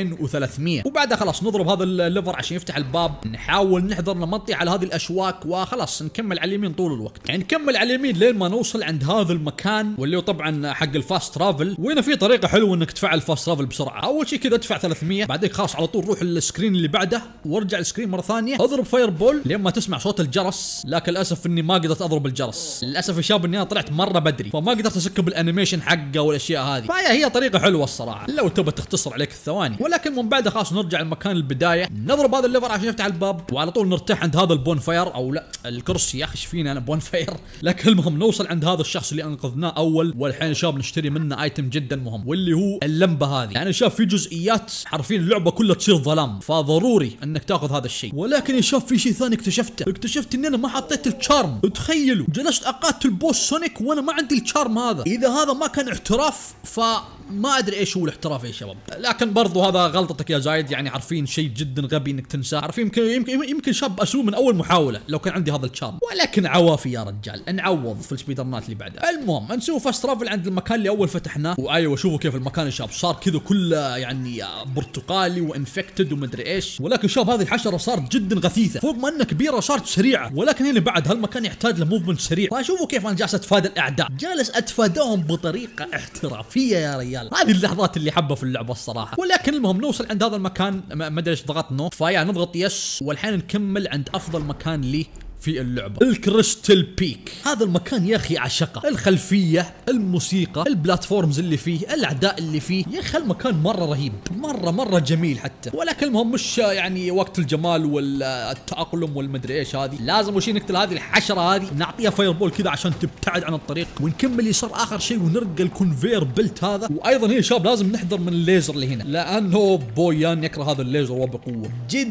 2300. وبعدها خلاص نضرب هذا الليفر عشان يفتح الباب، نحاول نحضر نمطي على هذه الاشواك، وخلاص نكمل على اليمين طول الوقت، يعني نكمل على اليمين لين ما نوصل عند هذا المكان واللي هو طبعا حق الفاست ترافل. وهنا في طريقه حلوه انك تفعل الفاست ترافل بسرعه. اول شيء كذا ادفع 300، بعدين خلاص على طول روح السكرين اللي بعده وارجع السكرين مره ثانيه، اضرب فاير بول لين ما تسمع صوت الجرس. لكن للاسف اني ما قدرت اضرب الجرس، للاسف يا شباب اني انا طلعت مره بدري فما قدرت اسكب الانيميشن حقه والاشياء هذه. فهي طريقه حلوه الصراحه لو تبى تختصر عليك الثواني. ولكن من بعدها خلاص نرجع المكان البدايه، نضرب هذا الليفر عشان يفتح الباب، وعلى طول نرتاح عند هذا البون فاير، او لا الكرسي يا اخي ايش فينا انا بون فاير. لكن المهم نوصل عند هذا الشخص اللي انقذناه اول، والحين يا شباب نشتري منه ايتم جدا مهم واللي هو اللمبه هذه. يعني يا شباب في جزئيات حرفيا اللعبه كلها تصير ظلام، فضروري انك تاخذ هذا الشيء. ولكن يا شباب في شيء ثاني اكتشفت ان انا ما حطيت التشارم. تخيلوا جلست اقاتل بوس سونيك وانا ما عندي التشارم هذا. اذا هذا ما كان احتراف فما ادري ايش هو الاحتراف يا شباب. لكن برضو هذا غلطتك يا زايد، يعني عارفين شيء جدا غبي انك تنساه. عارفين يمكن شاب اسوي من اول محاوله لو كان عندي هذا التشارم. ولكن عوافي يا رجال، نعوض في السبيدرنات اللي بعدها. المهم نسوي فاست ترافل عند المكان اللي اول فتحناه. وايوه شوفوا كيف المكان يا شباب صار كذا كله يعني برتقالي وانفكتد ومدري ايش. ولكن شباب هذه الحشره صارت جدا غثيثه، فوق ما انها كبيره صارت سريعه. ولكن هنا بعد هالمكان يحتاج لموفمنت سريع. فشوفوا كيف انا جالس اتفادى الاعداء، جالس اتفاداهم بطريقه احترافيه يا رجال. هذه اللحظات اللي حبها في اللعبه الصراحه. ولكن المهم نوصل عند هذا المكان، ما ادري ايش ضغطنا نو، فيا نضغط يس، والحين نكمل عند افضل مكان لي في اللعبة، الكريستال بيك. هذا المكان يا اخي عشقه، الخلفية، الموسيقى، البلاتفورمز اللي فيه، الاعداء اللي فيه، يا اخي المكان مرة رهيب، مرة جميل حتى. ولكن المهم مش يعني وقت الجمال والتأقلم والمدري ايش، هذه لازم وشي نقتل هذه الحشرة هذه، نعطيها فاير بول كذا عشان تبتعد عن الطريق، ونكمل يسار اخر شيء ونرقى الكونفير بلت هذا. وايضا هي شباب لازم نحذر من الليزر اللي هنا، لانه بويان يكره هذا الليزر وبقوة،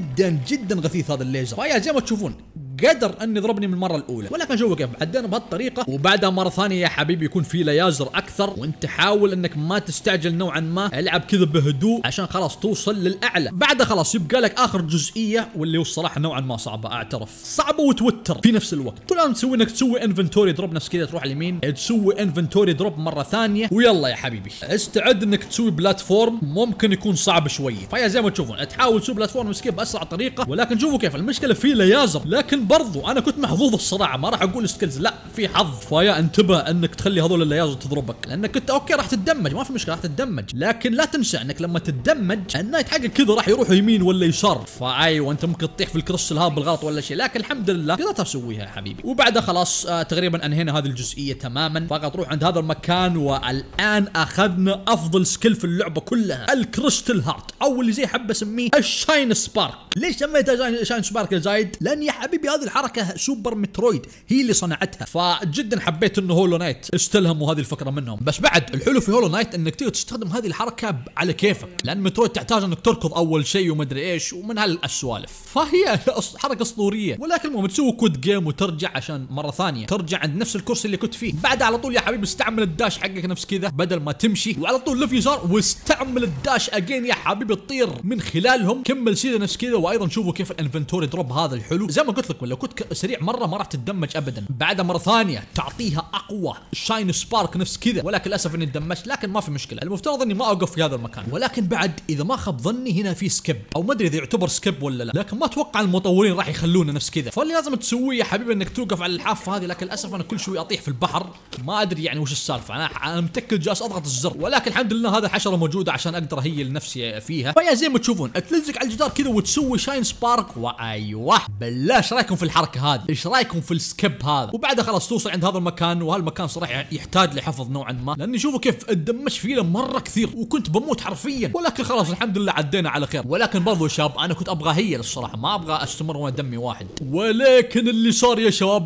جدا غثيث هذا الليزر. فيا زي ما تشوفون قدر ان يضربني من المره الاولى. ولكن شوفوا كيف عدينا بهالطريقه، وبعدها مره ثانيه يا حبيبي يكون في ليازر اكثر، وانت حاول انك ما تستعجل نوعا ما، العب كذا بهدوء عشان خلاص توصل للاعلى. بعدها خلاص يبقى لك اخر جزئيه واللي هو الصراحه نوعا ما صعبه، اعترف صعبه وتوتر في نفس الوقت. كل ما تسوي انك تسوي انفنتوري دروب نفس كذا، تروح اليمين تسوي انفنتوري دروب مره ثانيه، ويلا يا حبيبي استعد انك تسوي بلاتفورم ممكن يكون صعب شويه. فيا زي ما تشوفون تحاول تسوي بلاتفورم سكيب باسرع طريقه. ولكن شوفوا كيف المشكله في ليازر، لكن برضو انا كنت محظوظ الصراحه، ما راح اقول سكيلز، لا في حظ. فيا انتبه انك تخلي هذول الليازر تضربك، لانك كنت اوكي راح تتدمج ما في مشكله، راح تتدمج، لكن لا تنسى انك لما تتدمج النايت حقك كذا راح يروح يمين ولا يسار، فايوه انت ممكن تطيح في الكريستال هذا بالغلط ولا شيء. لكن الحمد لله قدرت اسويها يا حبيبي. وبعدها خلاص تقريبا انهينا هذه الجزئيه تماما. فقط روح عند هذا المكان، والان اخذنا افضل سكيل في اللعبه كلها، الكريستال هارت، او اللي زي حب اسميه الشاين سبارك. ليش سميتها شاين سبارك يا زايد؟ لان يا حبيبي هذه الحركه سوبر مترويد هي اللي صنعتها، فجدا حبيت انه هولو نايت استلهموا هذه الفكره منهم. بس بعد الحلو في هولو نايت انك تقدر تستخدم هذه الحركه على كيفك، لان مترويد تحتاج انك تركض اول شيء ومدري ايش ومن هالسوالف، فهي حركه اسطوريه. ولكن المهم تسوي كود جيم وترجع عشان مره ثانيه ترجع عند نفس الكرسي اللي كنت فيه. بعد على طول يا حبيبي استعمل الداش حقك نفس كذا، بدل ما تمشي وعلى طول لف يسار واستعمل الداش اجين يا حبيبي تطير من خلالهم. كمل سيده نفس كذا. وايضا شوفوا كيف الانفنتوري دروب هذا الحلو، زي ما قلت لكم لو كنت سريع مره ما راح تتدمج ابدا. بعدها مره ثانيه تعطيها اقوى شاين سبارك نفس كذا. ولكن للاسف اني تدمجت، لكن ما في مشكله، المفترض اني ما اوقف في هذا المكان. ولكن بعد اذا ما خاب ظني هنا في سكيب، او ما ادري اذا يعتبر سكيب ولا لا، لكن ما اتوقع المطورين راح يخلونا نفس كذا. فاللي لازم تسويه يا حبيبي انك توقف على الحافه هذه. لكن للاسف انا كل شوي اطيح في البحر، ما ادري يعني وش السالفه، انا متكل جالس اضغط الزر. ولكن الحمد لله هذا الحشره موجوده عشان اقدر اهيل نفسي فيها. فيا زي ما تشوفون تلزق على الجدار كذا وتسوي شاين سبارك. وايوه بالله ايش رايكم رايكم في الحركه هذه؟ ايش رايكم في السكيب هذا؟ وبعدها خلاص توصل عند هذا المكان، وهالمكان صراحه يحتاج لحفظ نوعا ما، لاني شوفوا كيف اتدمج فيه مره كثير وكنت بموت حرفيا، ولكن خلاص الحمد لله عدينا على خير. ولكن برضو يا شباب انا كنت ابغى هيل الصراحه، ما ابغى استمر وانا دمي واحد. ولكن اللي صار يا شباب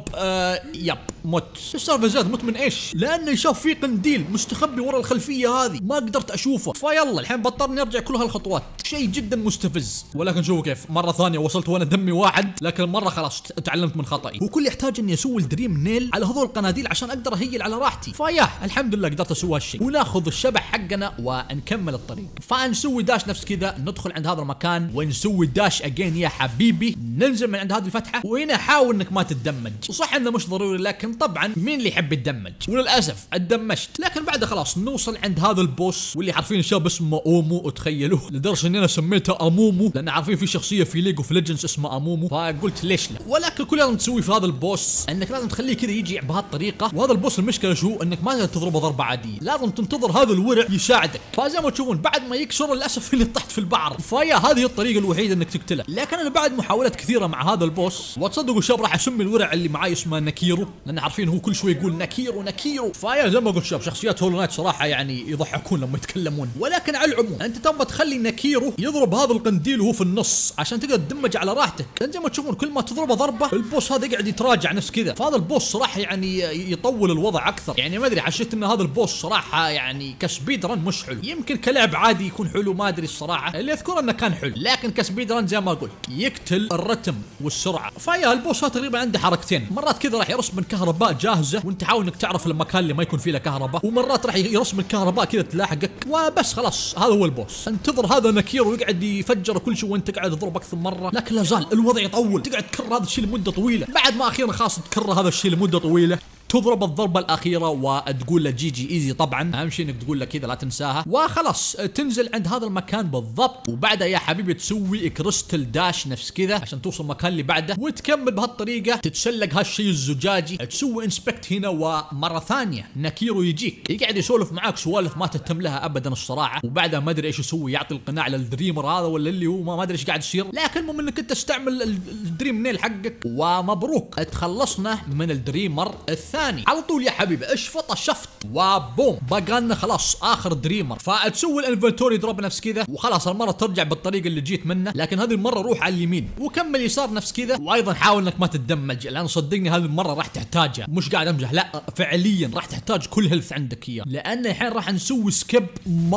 يب مت. ايش صار زاد؟ مت من ايش؟ لانه شاف في قنديل مستخبي ورا الخلفيه هذه ما قدرت اشوفه، فيلا الحين بضطرني ارجع كل هالخطوات، شيء جدا مستفز. ولكن شوفوا كيف مره ثانيه وصلت وانا دمي واحد، لكن المره خلاص تعلمت من خطأي، وكل يحتاج اني اسوي الدريم نيل على هذول القناديل عشان اقدر اهيل على راحتي. فياه الحمد لله قدرت اسوي هالشيء، وناخذ الشبح حقنا ونكمل الطريق. فنسوي داش نفس كذا، ندخل عند هذا المكان ونسوي داش اجين يا حبيبي، ننزل من عند هذه الفتحه، وهنا حاول انك ما تتدمج. صح انه مش ضروري، لكن طبعا مين اللي يحب يتدمج؟ وللاسف اتدمجت، لكن بعدها خلاص نوصل عند هذا البوس، واللي عارفين الشباب اسمه اومو، وتخيلوا لدرجه اني انا سميته امومو، لان عارفين في شخصيه في ليج اوف ليجندز اسمه امومو، فقلت ليش لا. ولكن كل اللي تسويه في هذا البوس انك لازم تخليه كذا يجي بهالطريقه، وهذا البوس المشكله شو؟ انك ما تقدر تضربه ضربه عاديه، لازم تنتظر هذا الورع يساعدك. فزي ما تشوفون بعد ما يكسر للاسف اني طحت في البحر، فيا هذه الطريقه الوحيده انك تقتله. لكن انا بعد محاولات كثيره مع هذا البوس، وتصدقوا شباب راح اسمي الورع اللي معاي اسمه نكيرو، لان عارفين هو كل شوي يقول نكيرو نكيرو. فيا زي ما قلت شباب شخصيات هولو نايت صراحه يعني يضحكون لما يتكلمون. ولكن على العموم انت تبغى تخلي نكيرو يضرب هذا القنديل وهو في النص عشان تقدر تدمج على راحتك، لان زي ما تشوفون كل ما تضربه ضربه البوس هذا يقعد يتراجع نفس كذا. فهذا البوس صراحه يعني يطول الوضع اكثر. يعني ما ادري، حسيت ان هذا البوس صراحه يعني كسبيد رن مش حلو، يمكن كلعب عادي يكون حلو ما ادري الصراحه، اللي اذكر انه كان حلو، لكن كسبيد رن زي ما قلت يقتل الرتم والسرعه. فيا البوس تقريبا عنده حركتين، مرات كذا راح يرسم من كهرباء جاهزه وانت حاول انك تعرف المكان اللي ما يكون فيه له كهرباء، ومرات راح يرسم الكهرباء كذا تلاحقك وبس خلاص هذا هو البوس. انتظر هذا نكيرو يقعد يفجر كل شيء وانت قاعد تضرب اكثر مره، لكن لا زال الوضع يطول، تقعد تكرر هذا الشيء لمده طويله. بعد ما اخيرا خلاص تكرر هذا الشيء لمده طويله، تضرب الضربة الأخيرة وتقول له جي جي ايزي، طبعا أهم شيء إنك تقول له كذا لا تنساها، وخلاص تنزل عند هذا المكان بالضبط، وبعدها يا حبيبي تسوي كريستال داش نفس كذا عشان توصل المكان اللي بعده، وتكمل بهالطريقة تتسلق هالشيء الزجاجي، تسوي انسبكت هنا، ومرة ثانية نكيرو يجيك يقعد يسولف معاك سوالف ما تهتم لها أبدا الصراحة، وبعدها ما أدري إيش يسوي، يعطي القناع للدريمر هذا ولا اللي هو ما أدري إيش قاعد يصير، لكن المهم إنك أنت تستعمل الدريم نيل حقك، ومبروك تخلصنا من الدريمر الثاني على طول يا حبيبي. اشفط شفط وبوم، بقى لنا خلاص اخر دريمر. فتسوي الانفنتوري دروب نفس كذا، وخلاص المره ترجع بالطريقه اللي جيت منه، لكن هذه المره روح على اليمين وكمل يسار نفس كذا، وايضا حاول انك ما تتدمج، لان صدقني هذه المره راح تحتاجها، مش قاعد امزح، لا فعليا راح تحتاج كل هيلث عندك اياه، لان الحين راح نسوي سكيب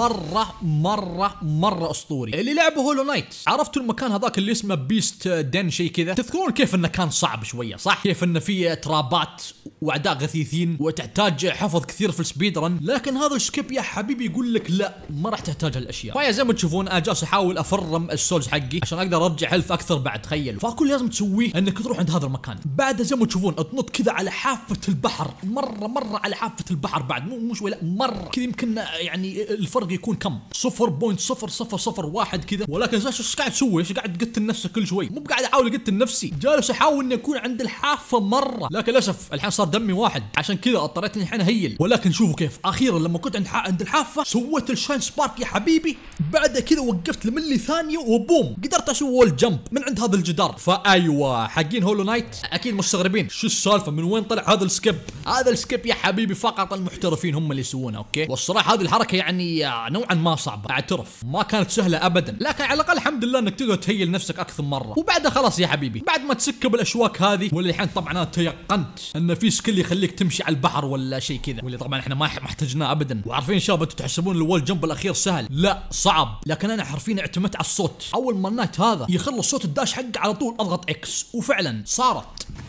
مره اسطوري. اللي لعبه هولو نايت عرفتوا المكان هذاك اللي اسمه بيست دن شيء كذا، تذكرون كيف انه كان صعب شويه صح؟ كيف انه فيه ترابات واعداء غثيثين وتحتاج حفظ كثير في السبيد رن، لكن هذا السكيب يا حبيبي يقول لك لا ما راح تحتاج هالاشياء. فيا زي ما تشوفون انا جالس احاول افرم السولز حقي عشان اقدر ارجع هيلث اكثر بعد، تخيلوا. فكل لازم تسويه انك تروح عند هذا المكان، بعد زي ما تشوفون تنط كذا على حافه البحر، مره على حافه البحر، بعد مو شوي لا مره كذا، يمكن يعني الفرق يكون كم 0.0001 كذا، ولكن ايش قاعد تسوي؟ ايش قاعد تقتل نفسك كل شوي؟ مو قاعد احاول اقتل نفسي، جالس احاول اني اكون عند الحافه مره، لكن للاسف الحين صار دمي واحد، عشان كذا اضطريت اني الحين اهيل. ولكن شوفوا كيف اخيرا لما كنت عند الحافه سويت الشاين سبارك يا حبيبي، بعد كذا وقفت لملي ثانيه وبوم قدرت اسوي وول جمب من عند هذا الجدار. فايوه حقين هولو نايت اكيد مستغربين شو السالفه، من وين طلع هذا السكيب؟ هذا السكيب يا حبيبي فقط المحترفين هم اللي يسوونه، اوكي؟ والصراحه هذه الحركه يعني نوعا ما صعبه، اعترف ما كانت سهله ابدا، لكن على الاقل الحمد لله انك تقدر تهيل نفسك اكثر مره. وبعدها خلاص يا حبيبي بعد ما تسكب الاشواك هذه، واللي الحين طبعا انا تيقنت ان في سكيل يخليك تمشي على البحر ولا شيء كذا، واللي طبعا احنا ما احتاجناه ابدا. وعارفين شباب انتم تحسبون الوول جمب الاخير سهل، لا صعب، لكن انا حرفيا اعتمدت على الصوت، اول ما النايت هذا يخلص صوت الداش حقه على طول اضغط اكس، وفعلا صارت.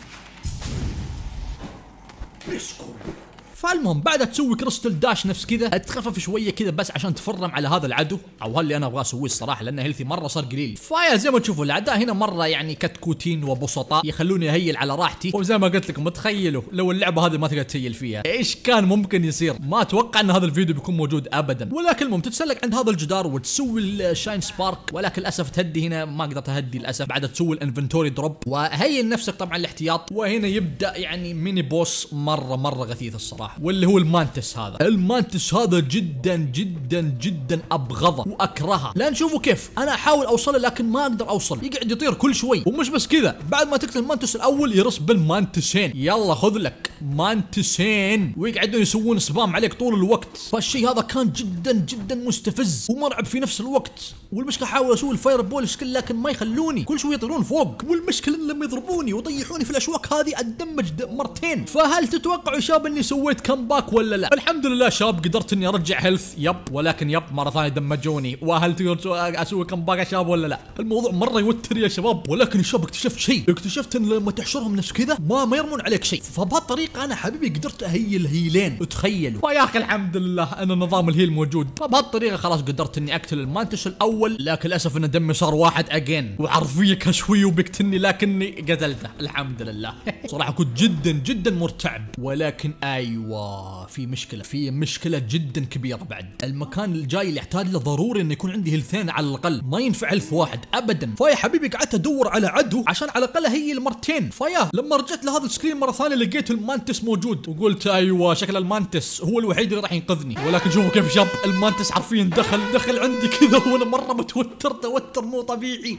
فالمهم بعدها تسوي كريستال داش نفس كذا، تخفف شويه كذا بس عشان تفرم على هذا العدو، او هاللي انا ابغى اسويه الصراحه، لان هيلثي مره صار قليل. فيا زي ما تشوفوا الاعداء هنا مره يعني كتكوتين وبسطاء، يخلوني اهيل على راحتي، وزي ما قلت لكم تخيلوا لو اللعبه هذه ما تقدر تهيل فيها ايش كان ممكن يصير. ما اتوقع ان هذا الفيديو بيكون موجود ابدا. ولكن المهم تتسلق عند هذا الجدار وتسوي الشاين سبارك، ولكن للاسف تهدي هنا ما قدرت اهدي للاسف. بعدها تسوي الانفنتوري دروب وهيل نفسك طبعا الاحتياط، وهنا يبدا يعني ميني بوس مره غثيث الصراحه. صراحه، واللي هو المانتس هذا. المانتس هذا جدا جدا جدا ابغضه واكرهه، لان شوفوا كيف انا احاول اوصله لكن ما اقدر اوصل، يقعد يطير كل شوي. ومش بس كذا، بعد ما تقتل المانتس الاول يرس بالمانتسين، يلا خذ لك مانتسين، ويقعدون يسوون سبام عليك طول الوقت. فالشيء هذا كان جدا جدا مستفز ومرعب في نفس الوقت. والمشكله احاول اسوي الفاير بول سكيل لكن ما يخلوني، كل شوي يطيرون فوق. والمشكله ان لما يضربوني ويطيحوني في الاشواك هذه اتدمج مرتين. فهل تتوقعوا شاب اني سويت كمباك ولا لا؟ الحمد لله شاب قدرت اني ارجع هيلث، ولكن مره ثانيه دمجوني. وهل تقدر اسوي كمباك يا شباب ولا لا؟ الموضوع مره يوتر يا شباب. ولكن يا شباب اكتشفت ان لما تحشرهم نفس كذا ما يرمون عليك شيء. فبهالطريقه انا حبيبي قدرت اهيل هيلين، تخيلوا. فيا اخي الحمد لله ان نظام الهيل موجود. فبهالطريقه خلاص قدرت اني اقتل المانتس الاول، لكن للاسف ان دمي صار واحد اجين، وعرفيه كشوي وبيقتلني لكني قتلته الحمد لله. صراحه كنت جدا جدا مرتعب. ولكن ايوه في مشكله جدا كبيره بعد. المكان الجاي اللي يحتاج له ضروري انه يكون عندي هيلثين على الاقل، ما ينفع هيلث واحد ابدا. فيا حبيبي قعدت ادور على عدو عشان على الاقل هي المرتين. فيا لما رجعت لهذا السكرين مره ثانيه لقيت المانتس موجود، وقلت ايوه شكل المانتس هو الوحيد اللي راح ينقذني. ولكن شوفوا كيف شاب المانتس حرفيا دخل عندي كذا وانا مره متوتر توتر مو طبيعي.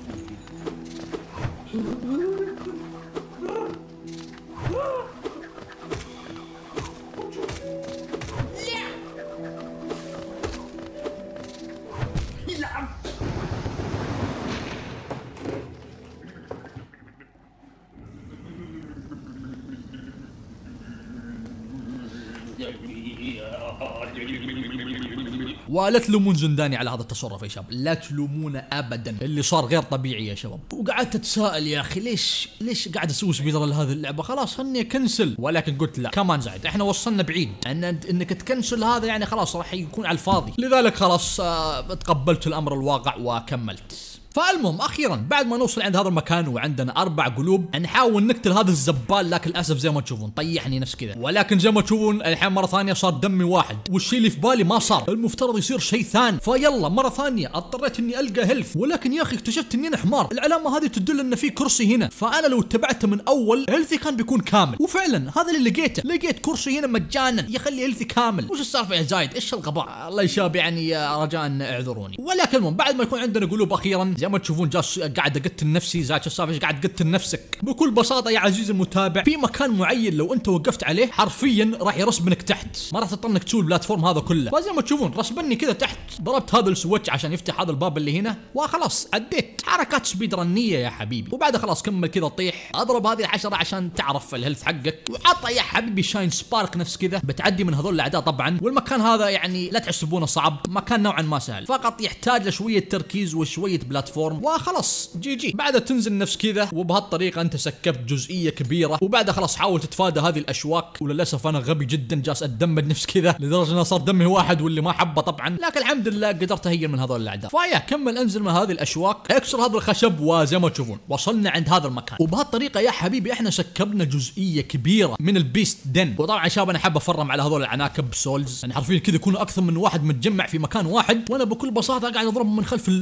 ولا تلومون زنداني على هذا التصرف يا شباب، لا تلومونه ابدا، اللي صار غير طبيعي يا شباب. وقعدت اتساءل يا اخي ليش قاعد اسوي سبيدر لهذه اللعبه، خلاص خلني اكنسل. ولكن قلت لا كمان زايد، احنا وصلنا بعيد انك تكنسل هذا يعني خلاص راح يكون على الفاضي. لذلك خلاص تقبلت الامر الواقع وكملت. فالمهم اخيرا بعد ما نوصل عند هذا المكان وعندنا 4 قلوب، نحاول نقتل هذا الزبال، لكن للاسف زي ما تشوفون طيحني نفس كذا. ولكن زي ما تشوفون الحين مره ثانيه صار دمي واحد، والشيء اللي في بالي ما صار، المفترض يصير شيء ثاني. فيلا مره ثانيه اضطريت اني القى هيلث. ولكن يا اخي اكتشفت اني انا حمار، العلامه هذه تدل ان في كرسي هنا، فانا لو اتبعته من اول هيلثي كان بيكون كامل. وفعلا هذا اللي لقيت كرسي هنا مجانا يخلي هيلثي كامل. وش السالفه يا زايد، ايش الغباء؟ الله يشاب يعني، رجاء اعذروني. ولكن المهم بعد ما يكون عندنا قلوب اخيرا زي ما تشوفون جالس قاعد اقتل نفسي. زايد السالفه قاعد تقتل نفسك؟ بكل بساطه يا عزيزي المتابع، في مكان معين لو انت وقفت عليه حرفيا راح يرسبنك تحت، ما راح تضطر انك تسوي البلاتفورم هذا كله. فزي ما تشوفون رسبني كذا تحت، ضربت هذا السويتش عشان يفتح هذا الباب اللي هنا وخلاص عديت. حركات سبيد رنيه يا حبيبي. وبعدها خلاص كمل كذا طيح، اضرب هذه الحشره عشان تعرف الهيلث حقك، وعطى يا حبيبي شاين سبارك نفس كذا، بتعدي من هذول الاعداء طبعا. والمكان هذا يعني لا تحسبونه صعب، مكان نوعا ما سهل، فقط يحتاج لشويه تركيز وشويه بلاتفورم وخلاص جي. بعدها تنزل نفس كذا، وبهالطريقه انت سكبت جزئيه كبيره. وبعدها خلاص حاول تتفادى هذه الاشواك. وللاسف انا غبي جدا جالس اتدمج نفس كذا لدرجه انه صار دمي واحد، واللي ما حبه طبعا. لكن الحمد لله قدرت اهين من هذول الاعداء. فيا كمل انزل من هذه الاشواك، اكسر هذا الخشب، وزي ما تشوفون وصلنا عند هذا المكان. وبهالطريقه يا حبيبي احنا سكبنا جزئيه كبيره من البيست دن. وطبعا شباب انا حاب افرم على هذول العناكب سولز، يعني حرفيا كذا يكونوا اكثر من واحد متجمع في مكان واحد، وانا بكل بساطه قاعد اضربهم من خلف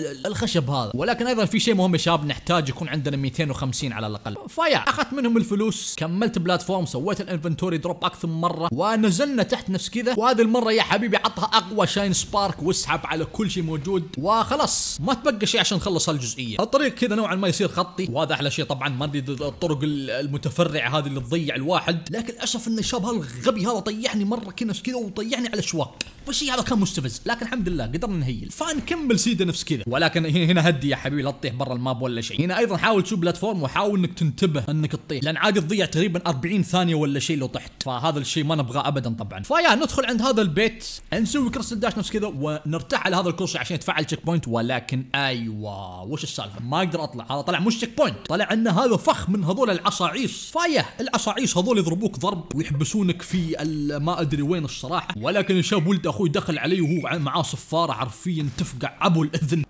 الخشب هذا. ولكن ايضا في شيء مهم يا شباب، نحتاج يكون عندنا 250 على الاقل. فيا اخذت منهم الفلوس، كملت بلاتفورم، سويت الانفنتوري دروب اكثر من مره، ونزلنا تحت نفس كذا. وهذه المره يا حبيبي عطها اقوى شاين سبارك واسحب على كل شيء موجود، وخلاص ما تبقى شيء عشان نخلص هالجزئيه. الطريق كذا نوعا ما يصير خطي، وهذا احلى شيء طبعا. ما ادري الطرق المتفرعه هذه اللي تضيع الواحد، لكن للاسف ان الشاب هالغبي هذا طيحني مره كذا وطيحني على شواك، فالشيء هذا كان مستفز. لكن الحمد لله قدرنا نهيل، فنكمل سيده نفس كذا. ولكن هنا هدي يا حبيبي لا تطيح برا الماب ولا شيء. هنا ايضا حاول تشوف بلاتفورم، وحاول انك تنتبه انك تطيح، لان عادي تضيع تقريبا 40 ثانيه ولا شيء لو طحت، فهذا الشيء ما نبغاه ابدا طبعا. فيا ندخل عند هذا البيت، نسوي كريستال داش نفس كذا، ونرتاح على هذا الكرسي عشان يتفعل تشيك بوينت. ولكن ايوه وش السالفه، ما اقدر اطلع. هذا طلع مش تشيك بوينت، طلع ان هذا فخ من هذول العصاعيص. فيا العصاعيص هذول يضربوك ضرب ويحبسونك في ما ادري وين الصراحه. ولكن الشاب ولد اخوي دخل علي وهو معاه صفاره حرفيا تفقع ابو الاذن.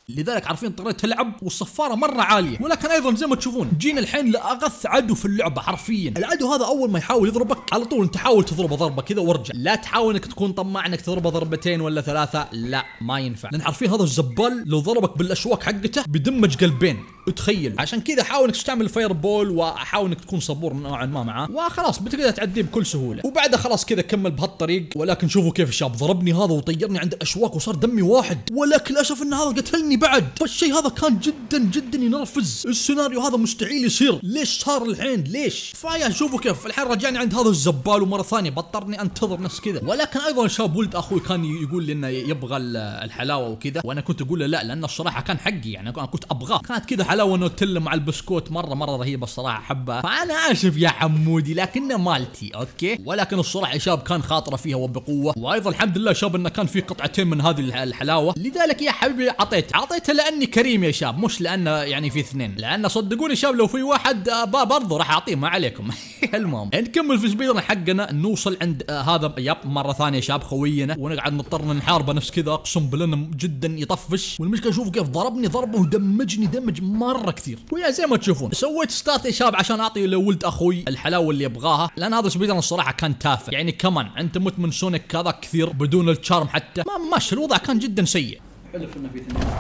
لذلك عارفين اضطريت تلعب والصفاره مره عاليه. ولكن ايضا زي ما تشوفون جينا الحين لاغث عدو في اللعبه حرفيا. العدو هذا اول ما يحاول يضربك على طول انت حاول تضربه ضربه كذا وارجع، لا تحاول انك تكون طماع انك تضربه ضربتين ولا ثلاثه، لا ما ينفع، لان عارفين هذا الزبال لو ضربك بالاشواك حقته بدمج قلبين، تخيل. عشان كذا حاول انك تستعمل فاير بول وحاول انك تكون صبور نوعا ما معاه وخلاص بتقدر تعديه بكل سهوله. وبعدها خلاص كذا كمل بهالطريق. ولكن شوفوا كيف الشاب ضربني هذا وطيرني عند الاشواك وصار دمي واحد، ولكن للاسف ان هذا قتلني بعد. فالشيء هذا كان جدا جدا ينرفز، السيناريو هذا مستحيل يصير، ليش صار الحين ليش؟ فيا شوفوا كيف الحين رجعني عند هذا الزبال ومره ثانيه بطرني انتظر نفس كذا. ولكن ايضا الشاب ولد اخوي كان يقول لي انه يبغى الحلاوه وكذا، وانا كنت اقول له لا، لان الصراحه كان حقي يعني انا كنت ابغاه، كانت كذا حلاوه نوتيلا مع البسكوت مره رهيبه الصراحه احبها. فانا اسف يا حمودي لكنه مالتي اوكي. ولكن الصراحه شاب كان خاطره فيها وبقوه، وايضا الحمد لله شاب انه كان في قطعتين من هذه الحلاوه، لذلك يا حبيبي اعطيته لاني كريم يا شاب، مش لانه يعني في اثنين، لان صدقوني شاب لو في واحد برضه راح اعطيه ما عليكم. المهم نكمل في سبيدرن حقنا، نوصل عند هذا مره ثانيه شاب خوينا ونقعد نضطر نحاربه نفس كذا، اقسم بالله جدا يطفش. والمشكله شوفوا كيف ضربني ضربه ودمجني دمج مره كثير. ويا زي ما تشوفون سويت ستارت يا شاب عشان اعطي لولد اخوي الحلاوه اللي يبغاها، لان هذا سبيدرن الصراحه كان تافه يعني. كمان انت مت من سونيك هذا كثير بدون التشارم حتى، ما ماشي الوضع كان جدا سيء. حلف انه في اثنين.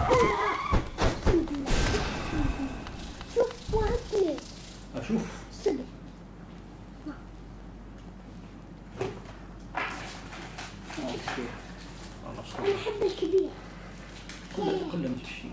شوف واحد اثنين. اشوف صدق. انا احب الكبير. كله متشي.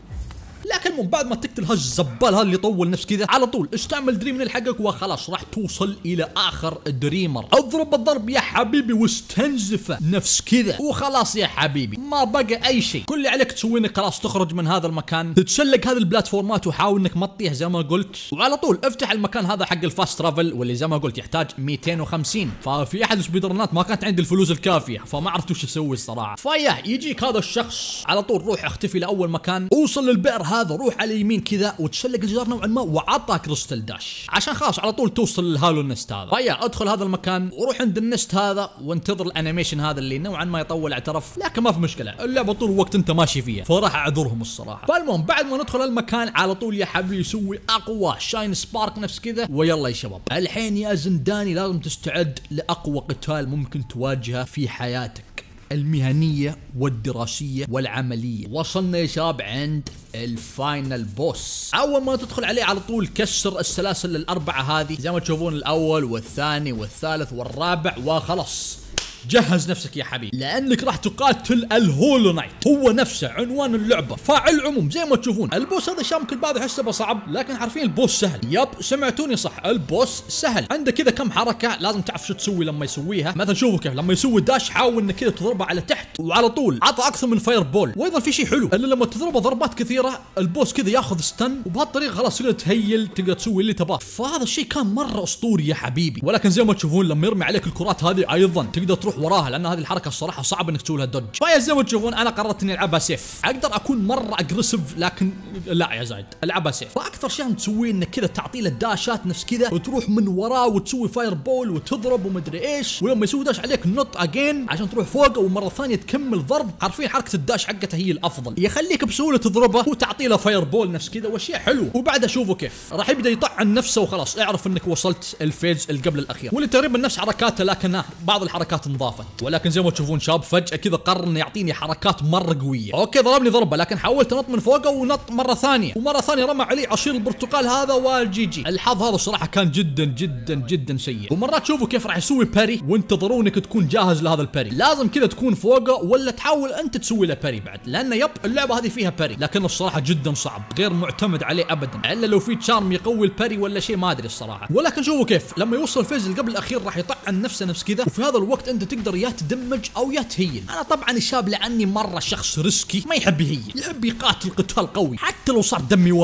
لكن من بعد ما تقتل هالزبال هذا اللي يطول نفس كذا على طول استعمل دريم حقك وخلاص راح توصل الى اخر دريمر. اضرب الضرب يا حبيبي واستنزفه نفس كذا وخلاص يا حبيبي، ما بقى اي شيء. كل اللي عليك تسويه انك خلاص تخرج من هذا المكان، تتسلق هذه البلاتفورمات وحاول انك ما تطيح زي ما قلت، وعلى طول افتح المكان هذا حق الفاست ترافل واللي زي ما قلت يحتاج 250. ففي احد السبيدرنات ما كانت عندي الفلوس الكافيه فما عرفت وش اسوي الصراحه. فيا يجيك هذا الشخص على طول روح اختفي لاول مكان، اوصل للبئر هذا روح على اليمين كذا وتسلق الجدار نوعا ما وعطى كريستال داش عشان خلاص على طول توصل للهالو النست هذا. فيا ادخل هذا المكان وروح عند النست هذا وانتظر الانيميشن هذا اللي نوعا ما يطول اعترف، لكن ما في مشكله اللعبه طول الوقت انت ماشي فيها فراح اعذرهم الصراحه. فالمهم بعد ما ندخل المكان على طول يا حبيبي يسوي اقوى شاين سبارك نفس كذا، ويلا يا شباب الحين يا زنداني لازم تستعد لاقوى قتال ممكن تواجهه في حياتك المهنية والدراسية والعملية. وصلنا يا شباب عند الفاينل بوس. اول ما تدخل عليه على طول كسر السلاسل الاربعة هذه زي ما تشوفون، الاول والثاني والثالث والرابع، وخلاص جهز نفسك يا حبيبي لانك راح تقاتل الهولو نايت، هو نفسه عنوان اللعبه. فعلى العموم زي ما تشوفون البوس هذا شام ممكن بعض يحسبه صعب، لكن عارفين البوس سهل. يب سمعتوني صح، البوس سهل. عنده كذا كم حركه لازم تعرف شو تسوي لما يسويها. مثلا شوفوا كيف لما يسوي داش حاول انك كذا تضربه على تحت وعلى طول عطى اكثر من فاير بول. وايضا في شيء حلو الا لما تضربه ضربات كثيره البوس كذا ياخذ ستن، وبهالطريقه خلاص تقدر تهيل تقدر تسوي اللي تباه. فهذا الشيء كان مره اسطوري يا حبيبي. ولكن زي ما تشوفون لما يرمي عليك الكرات هذه ايضا تقدر تروح وراها، لان هذه الحركه الصراحه صعب انك تسوي لها دوج. فيا زي ما تشوفون انا قررت اني العبها سيف، اقدر اكون مره اجريسيف لكن لا يا زايد العبها سيف. فاكثر شيء تسويه انك كذا تعطي له داشات نفس كذا وتروح من وراه وتسوي فاير بول وتضرب ومدري ايش، ولما يسوي داش عليك نوت اجين عشان تروح فوقه ومره ثانيه تكمل ضرب. عارفين حركه الداش حقته هي الافضل، يخليك بسهوله تضربه وتعطي له فاير بول نفس كذا واشياء حلوه. وبعدها شوفوا كيف راح يبدا يطعن نفسه وخلاص اعرف انك وصلت الفيز اللي قبل الاخير، واللي تقريبا نفس حركاته لكن بعض الحركات انضافت. ولكن زي ما تشوفون شاب فجأة كذا قرر انه يعطيني حركات مرة قوية. اوكي ضربني ضربة لكن حاولت انط من فوقه ونط مرة ثانية، ومرة ثانية رمى علي عصير البرتقال هذا والجي جي. الحظ هذا الصراحة كان جدا جدا جدا سيء. ومرات شوفوا كيف راح يسوي باري وانتظروا انك تكون جاهز لهذا الباري، لازم كذا تكون فوقه ولا تحاول انت تسوي له باري بعد، لان يب اللعبة هذه فيها باري لكن الصراحة جدا صعب غير معتمد عليه ابدا، الا لو في تشارم يقوي الباري ولا شيء ما ادري الصراحة. ولكن شوفوا كيف لما يوصل الفيز اللي قبل الاخير راح يطعن نفسه نفس كذا، وفي هذا الوقت انت تقدر يا تدمج او يا تهيل. انا طبعا الشاب لاني مره شخص ريسكي ما يحب يهيل، يحب يقاتل قتال قوي حتى لو صار دمي واحد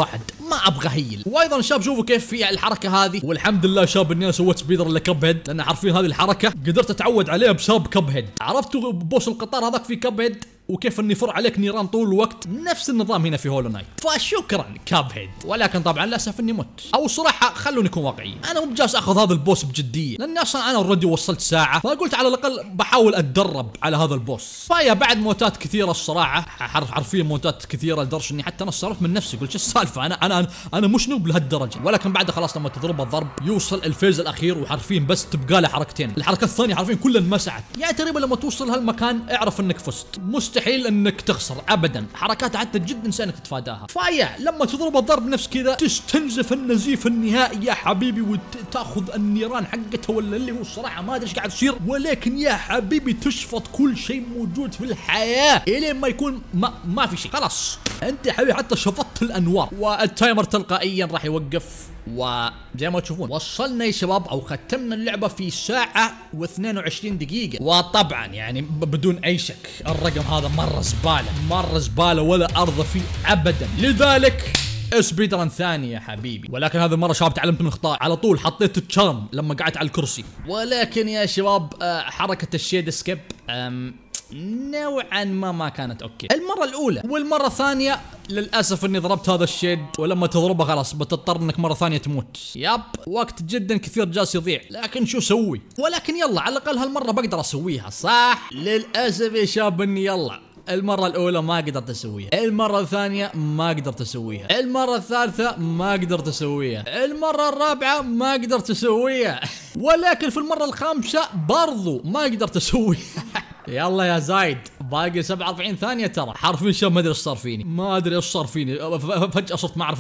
ما ابغى هيل. وايضا شباب شوفوا كيف في الحركه هذه، والحمد لله شباب اني انا سويت سبيدر لكب هيد، لان عارفين هذه الحركه قدرت اتعود عليها بسبب كب هيد. عرفتوا بوس القطار هذاك في كب هيد وكيف انه يفر عليك نيران طول الوقت؟ نفس النظام هنا في هولو نايت. فشكرا كاب هيد. ولكن طبعا للاسف اني مت، او الصراحه خلوني اكون واقعيين، انا مو بجالس اخذ هذا البوس بجديه، لاني اصلا انا اوريدي وصلت ساعه، فقلت على الاقل بحاول اتدرب على هذا البوس. فيا بعد موتات كثيره الصراحه، حرفيا موتات كثيره لدرجه اني حتى انا استغربت من نفسي، قلت شو السالفه، انا مش نوب لهالدرجه. ولكن بعد خلاص لما تضربه الضرب يوصل الفيز الاخير، وحرفيا بس تبقى له حركتين، الحركه الثانيه حرفيا كلها انمسحت. يعني تقريبا لما توصل هالمكان اعرف انك فزت، مستحيل انك تخسر ابدا، حركاتها حتى جدا انك تتفاداها. فيا لما تضرب الضرب نفس كذا تستنزف النزيف النهائي يا حبيبي، وتاخذ النيران حقتها ولا اللي هو الصراحه ما ادري ايش قاعد يصير، ولكن يا حبيبي تشفط كل شيء موجود في الحياه الين ما يكون ما في شيء، خلاص انت يا حبيبي حتى شفطت الانوار، والتايمر تلقائيا راح يوقف. وزي ما تشوفون وصلنا يا شباب او ختمنا اللعبه في ساعه و22 دقيقه، وطبعا يعني بدون اي شك الرقم هذا مره زباله ولا ارضى فيه ابدا، لذلك سبيد ران ثاني يا حبيبي. ولكن هذه المره شباب تعلمت من اخطاء، على طول حطيت التشارم لما قعدت على الكرسي. ولكن يا شباب حركه الشيد سكيب نوعا ما كانت اوكي المره الاولى، والمره الثانيه للاسف اني ضربت هذا الشيد، ولما تضربه خلاص بتضطر انك مره ثانيه تموت. وقت جدا كثير جالس يضيع، لكن شو اسوي؟ ولكن يلا على الاقل هالمره بقدر اسويها صح. للاسف يا شباب اني يلا المرة الأولى ما قدرت أسويها، المرة الثانية ما قدرت أسويها، المرة الثالثة ما قدرت أسويها، المرة الرابعة ما قدرت أسويها، ولكن في المرة الخامسة برضو ما قدرت أسويها. يلا يا زايد باقي 47 ثانية ترى، حرفيا شباب ما ادري ايش صار فيني، فجأة صرت ما اعرف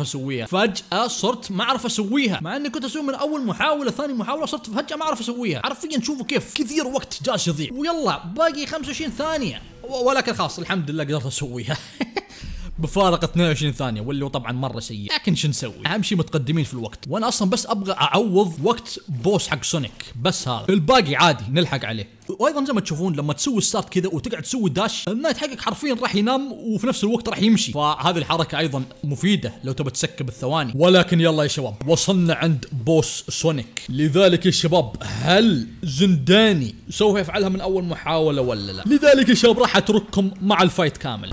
اسويها، مع اني كنت اسوي من اول محاولة ثاني محاولة صرت فجأة ما اعرف اسويها، حرفيا شوفوا كيف كثير وقت جالس يضيع. ويلا باقي 25 ثانية، ولكن خلاص الحمد لله قدرت اسويها. بفارق 22 ثانية، واللي هو طبعا مرة سيء، لكن شو نسوي؟ أهم شيء متقدمين في الوقت، وأنا أصلا بس أبغى أعوض وقت بوس حق سونيك، بس هذا الباقي عادي نلحق عليه. وأيضا زي ما تشوفون لما تسوي ستارت كذا وتقعد تسوي داش، النايت حقك حرفيا راح ينام وفي نفس الوقت راح يمشي، فهذه الحركة أيضا مفيدة لو تبى تسكب الثواني. ولكن يلا يا شباب وصلنا عند بوس سونيك، لذلك يا شباب هل زنداني سوف يفعلها من أول محاولة ولا لا؟ لذلك يا شباب راح أترككم مع الفايت كامل.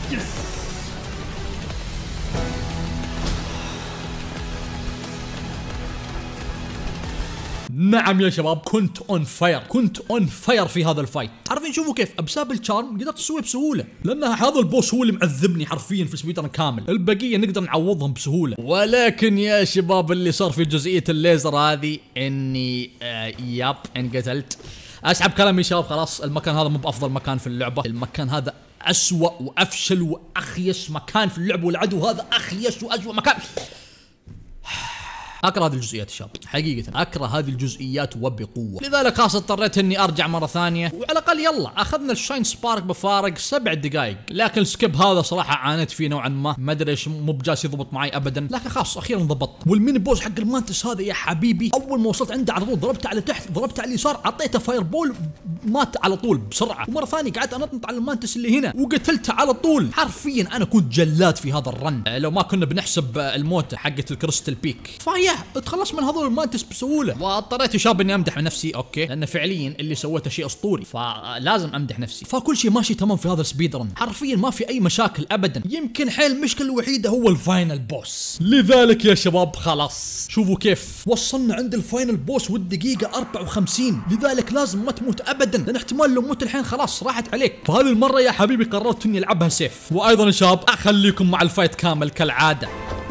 نعم يا شباب، كنت اون فاير في هذا الفايت. عارفين شوفوا كيف بسبب الشارم قدرت اسويه بسهوله، لان هذا البوس هو اللي معذبني حرفيا في سبيدرن كامل، البقيه نقدر نعوضهم بسهوله. ولكن يا شباب اللي صار في جزئيه الليزر هذه اني انقتلت. اسحب كلامي يا شباب، خلاص المكان هذا مو بافضل مكان في اللعبه، المكان هذا اسوأ وافشل واخيس مكان في اللعبه، والعدو هذا اخيس واسوأ مكان. اكره هذه الجزئيات يا شباب، حقيقه اكره هذه الجزئيات وبقوه، لذلك خلاص اضطريت اني ارجع مره ثانيه، وعلى الاقل يلا اخذنا الشاين سبارك بفارق 7 دقائق، لكن السكيب هذا صراحه عانيت فيه نوعا ما ادري ايش، مو بجالس يضبط معي ابدا، لكن خلاص اخيرا ضبطت. والميني بوس حق المانتس هذا يا حبيبي، اول ما وصلت عنده على طول ضربته على تحت، ضربته على اليسار، اعطيته فاير بول، مات على طول بسرعه، ومره ثانيه قعدت انطنط على المانتس اللي هنا وقتلته على طول. حرفيا انا كنت جلاد في هذا الرن، لو ما كنا بنحسب الموتة حقت الكريستال بيك. اتخلص من هذول المانتس بسهوله، واضطريت يا شباب اني امدح نفسي، اوكي، لان فعليا اللي سويته شيء اسطوري، فلازم امدح نفسي. فكل شيء ماشي تمام في هذا السبيد رن، حرفيا ما في اي مشاكل ابدا، يمكن حيل المشكله الوحيده هو الفاينل بوس. لذلك يا شباب خلاص شوفوا كيف وصلنا عند الفاينل بوس والدقيقه 54، لذلك لازم ما تموت ابدا، لان احتمال لو مت الحين خلاص راحت عليك. فهذه المره يا حبيبي قررت اني العبها سيف، وايضا يا شباب اخليكم مع الفايت كامل كالعاده.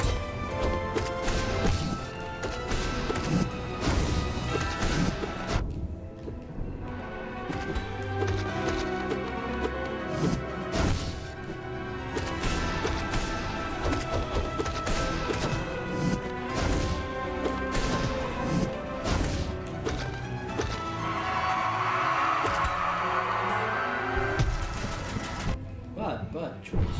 bad choice.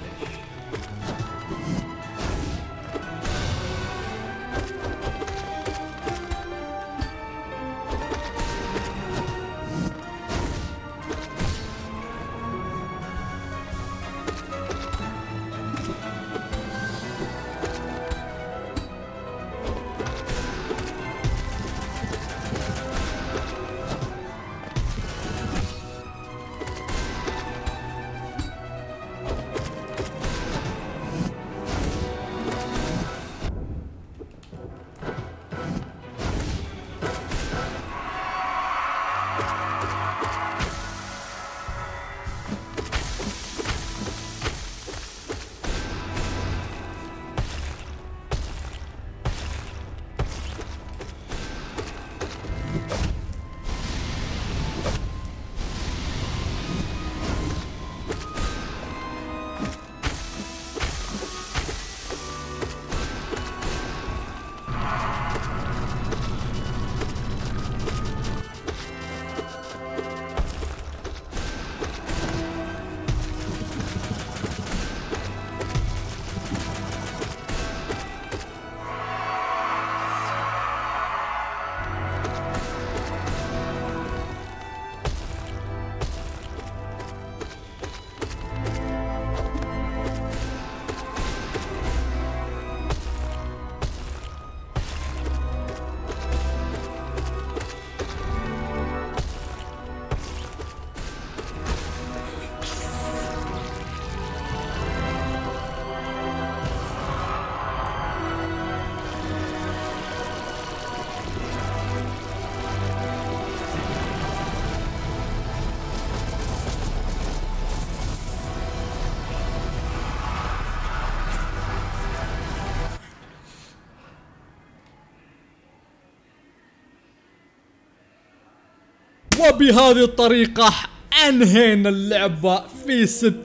وبهذه الطريقة انهينا اللعبة في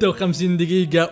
56 دقيقة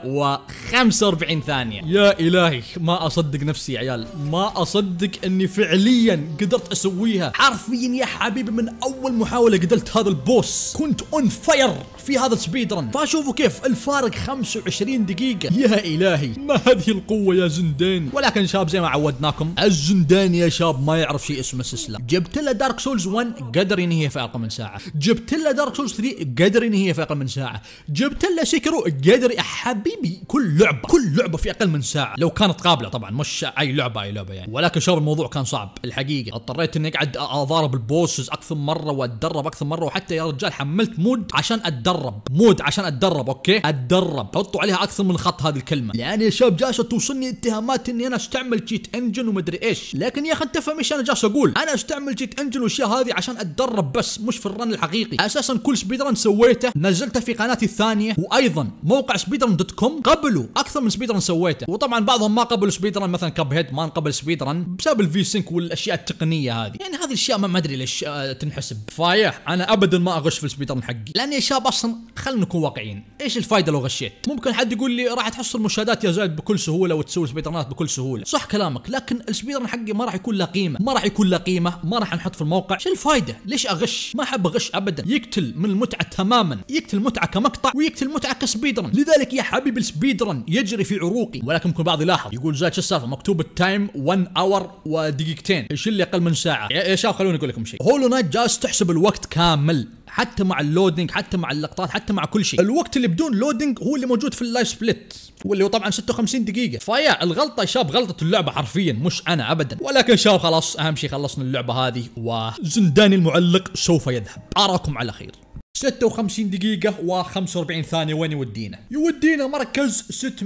و45 ثانية. يا الهي ما اصدق نفسي يا عيال، ما اصدق اني فعليا قدرت اسويها. حرفيا يا حبيبي من اول محاولة قتلت هذا البوس، كنت اون فاير في هذا السبيد رن. فشوفوا كيف الفارق 25 دقيقة. يا الهي ما هذه القوة يا زنداني. ولكن شباب زي ما عودناكم الزنداني يا شباب ما يعرف شيء اسمه استسلام. جبت له دارك سولز 1 قدر ينهيها في اقل من ساعة، جبت له دارك سولز 3 قدر ينهيها في اقل من ساعه. جبت له سيكرو قدر يا حبيبي كل لعبه في اقل من ساعه، لو كانت قابله طبعا، مش اي لعبه يعني. ولكن شر الموضوع كان صعب الحقيقه، اضطريت اني اقعد اضارب البوسز اكثر مره واتدرب اكثر مره، وحتى يا رجال حملت مود عشان اتدرب. اوكي اتدرب، حطوا عليها اكثر من خط هذه الكلمه، لان يا شباب جالسه توصلني اتهامات اني انا استعمل تشيت انجن ومدري ايش. لكن يا اخي انت فاهم ايش انا جالس اقول؟ انا استعمل تشيت انجن والاشياء هذه عشان اتدرب بس، مش في الرن الحقيقي. اساسا كل سبيد رن سويته نزلته في قناتي الثانيه، وايضا موقع speedrun.com قبلوا اكثر من سبيد رن سويته. وطبعا بعضهم ما قبلوا سبيد رن، مثلا كاب هيد ما نقبل سبيد رن بسبب الفي سينك والاشياء التقنيه هذه. يعني هذه الاشياء ما ادري ليش تنحسب. فايا انا ابدا ما اغش في السبيد رن حقي، لان يا شباب اصلا خلينا نكون واقعيين، ايش الفائده لو غشيت؟ ممكن حد يقول لي راح تحصل مشاهدات يا زايد بكل سهوله وتسوي سبيد رنات بكل سهوله، صح كلامك، لكن السبيد رن حقي ما راح يكون له قيمه، ما راح نحط في الموقع. شو الفائده؟ ليش اغش؟ ما احب اغش ابدا، يقتل من المتعه تماما، يقتل المتعه كمقطع ويقتل المتعه كسبيد رن. لذلك يا حبيبي السبيد رن يجري في عروقي. ولكن ممكن بعض يلاحظ يقول زايد شو السالفه، مكتوب التايم 1 اور ودقيقتين، ايش اللي اقل من ساعه؟ يا شباب خلوني اقول لكم شيء، هولو نايت جالس تحسب الوقت كامل، حتى مع اللودينج، حتى مع اللقطات، حتى مع كل شيء. الوقت اللي بدون لودينج هو اللي موجود في اللايف سبليت، واللي هو طبعا 56 دقيقة. فيا الغلطة يا شباب غلطة اللعبة حرفيا، مش أنا أبدا. ولكن شباب خلاص أهم شيء خلصنا اللعبة هذه، وزنداني المعلق سوف يذهب. أراكم على خير. 56 دقيقة و45 ثانية، وين يودينا؟ يودينا مركز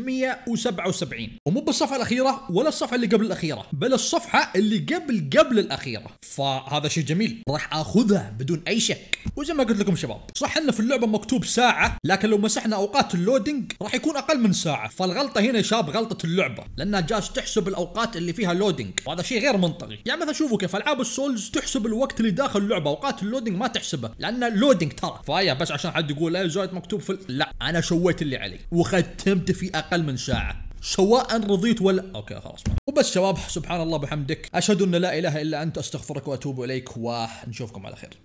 677، ومو بالصفحة الأخيرة ولا الصفحة اللي قبل الأخيرة، بل الصفحة اللي قبل الأخيرة. فهذا شيء جميل، راح آخذها بدون أي شك. وزي ما قلت لكم شباب، صح إن في اللعبة مكتوب ساعة، لكن لو مسحنا أوقات اللودينج راح يكون أقل من ساعة. فالغلطة هنا يا شباب غلطة اللعبة، لأنها جالس تحسب الأوقات اللي فيها لودينج، وهذا شيء غير منطقي. يعني مثلا شوفوا كيف ألعاب السولز تحسب الوقت اللي داخل اللعبة، أوقات اللودينج ما تحسبه، لأن اللودينج ترى. فيا بس عشان حد يقول لا زايد مكتوب لا، انا سويت اللي علي وختمت في اقل من ساعه، سواء رضيت ولا اوكي خلاص. وبس شباب، سبحان الله بحمدك، اشهد ان لا اله الا انت، استغفرك واتوب اليك، ونشوفكم على خير.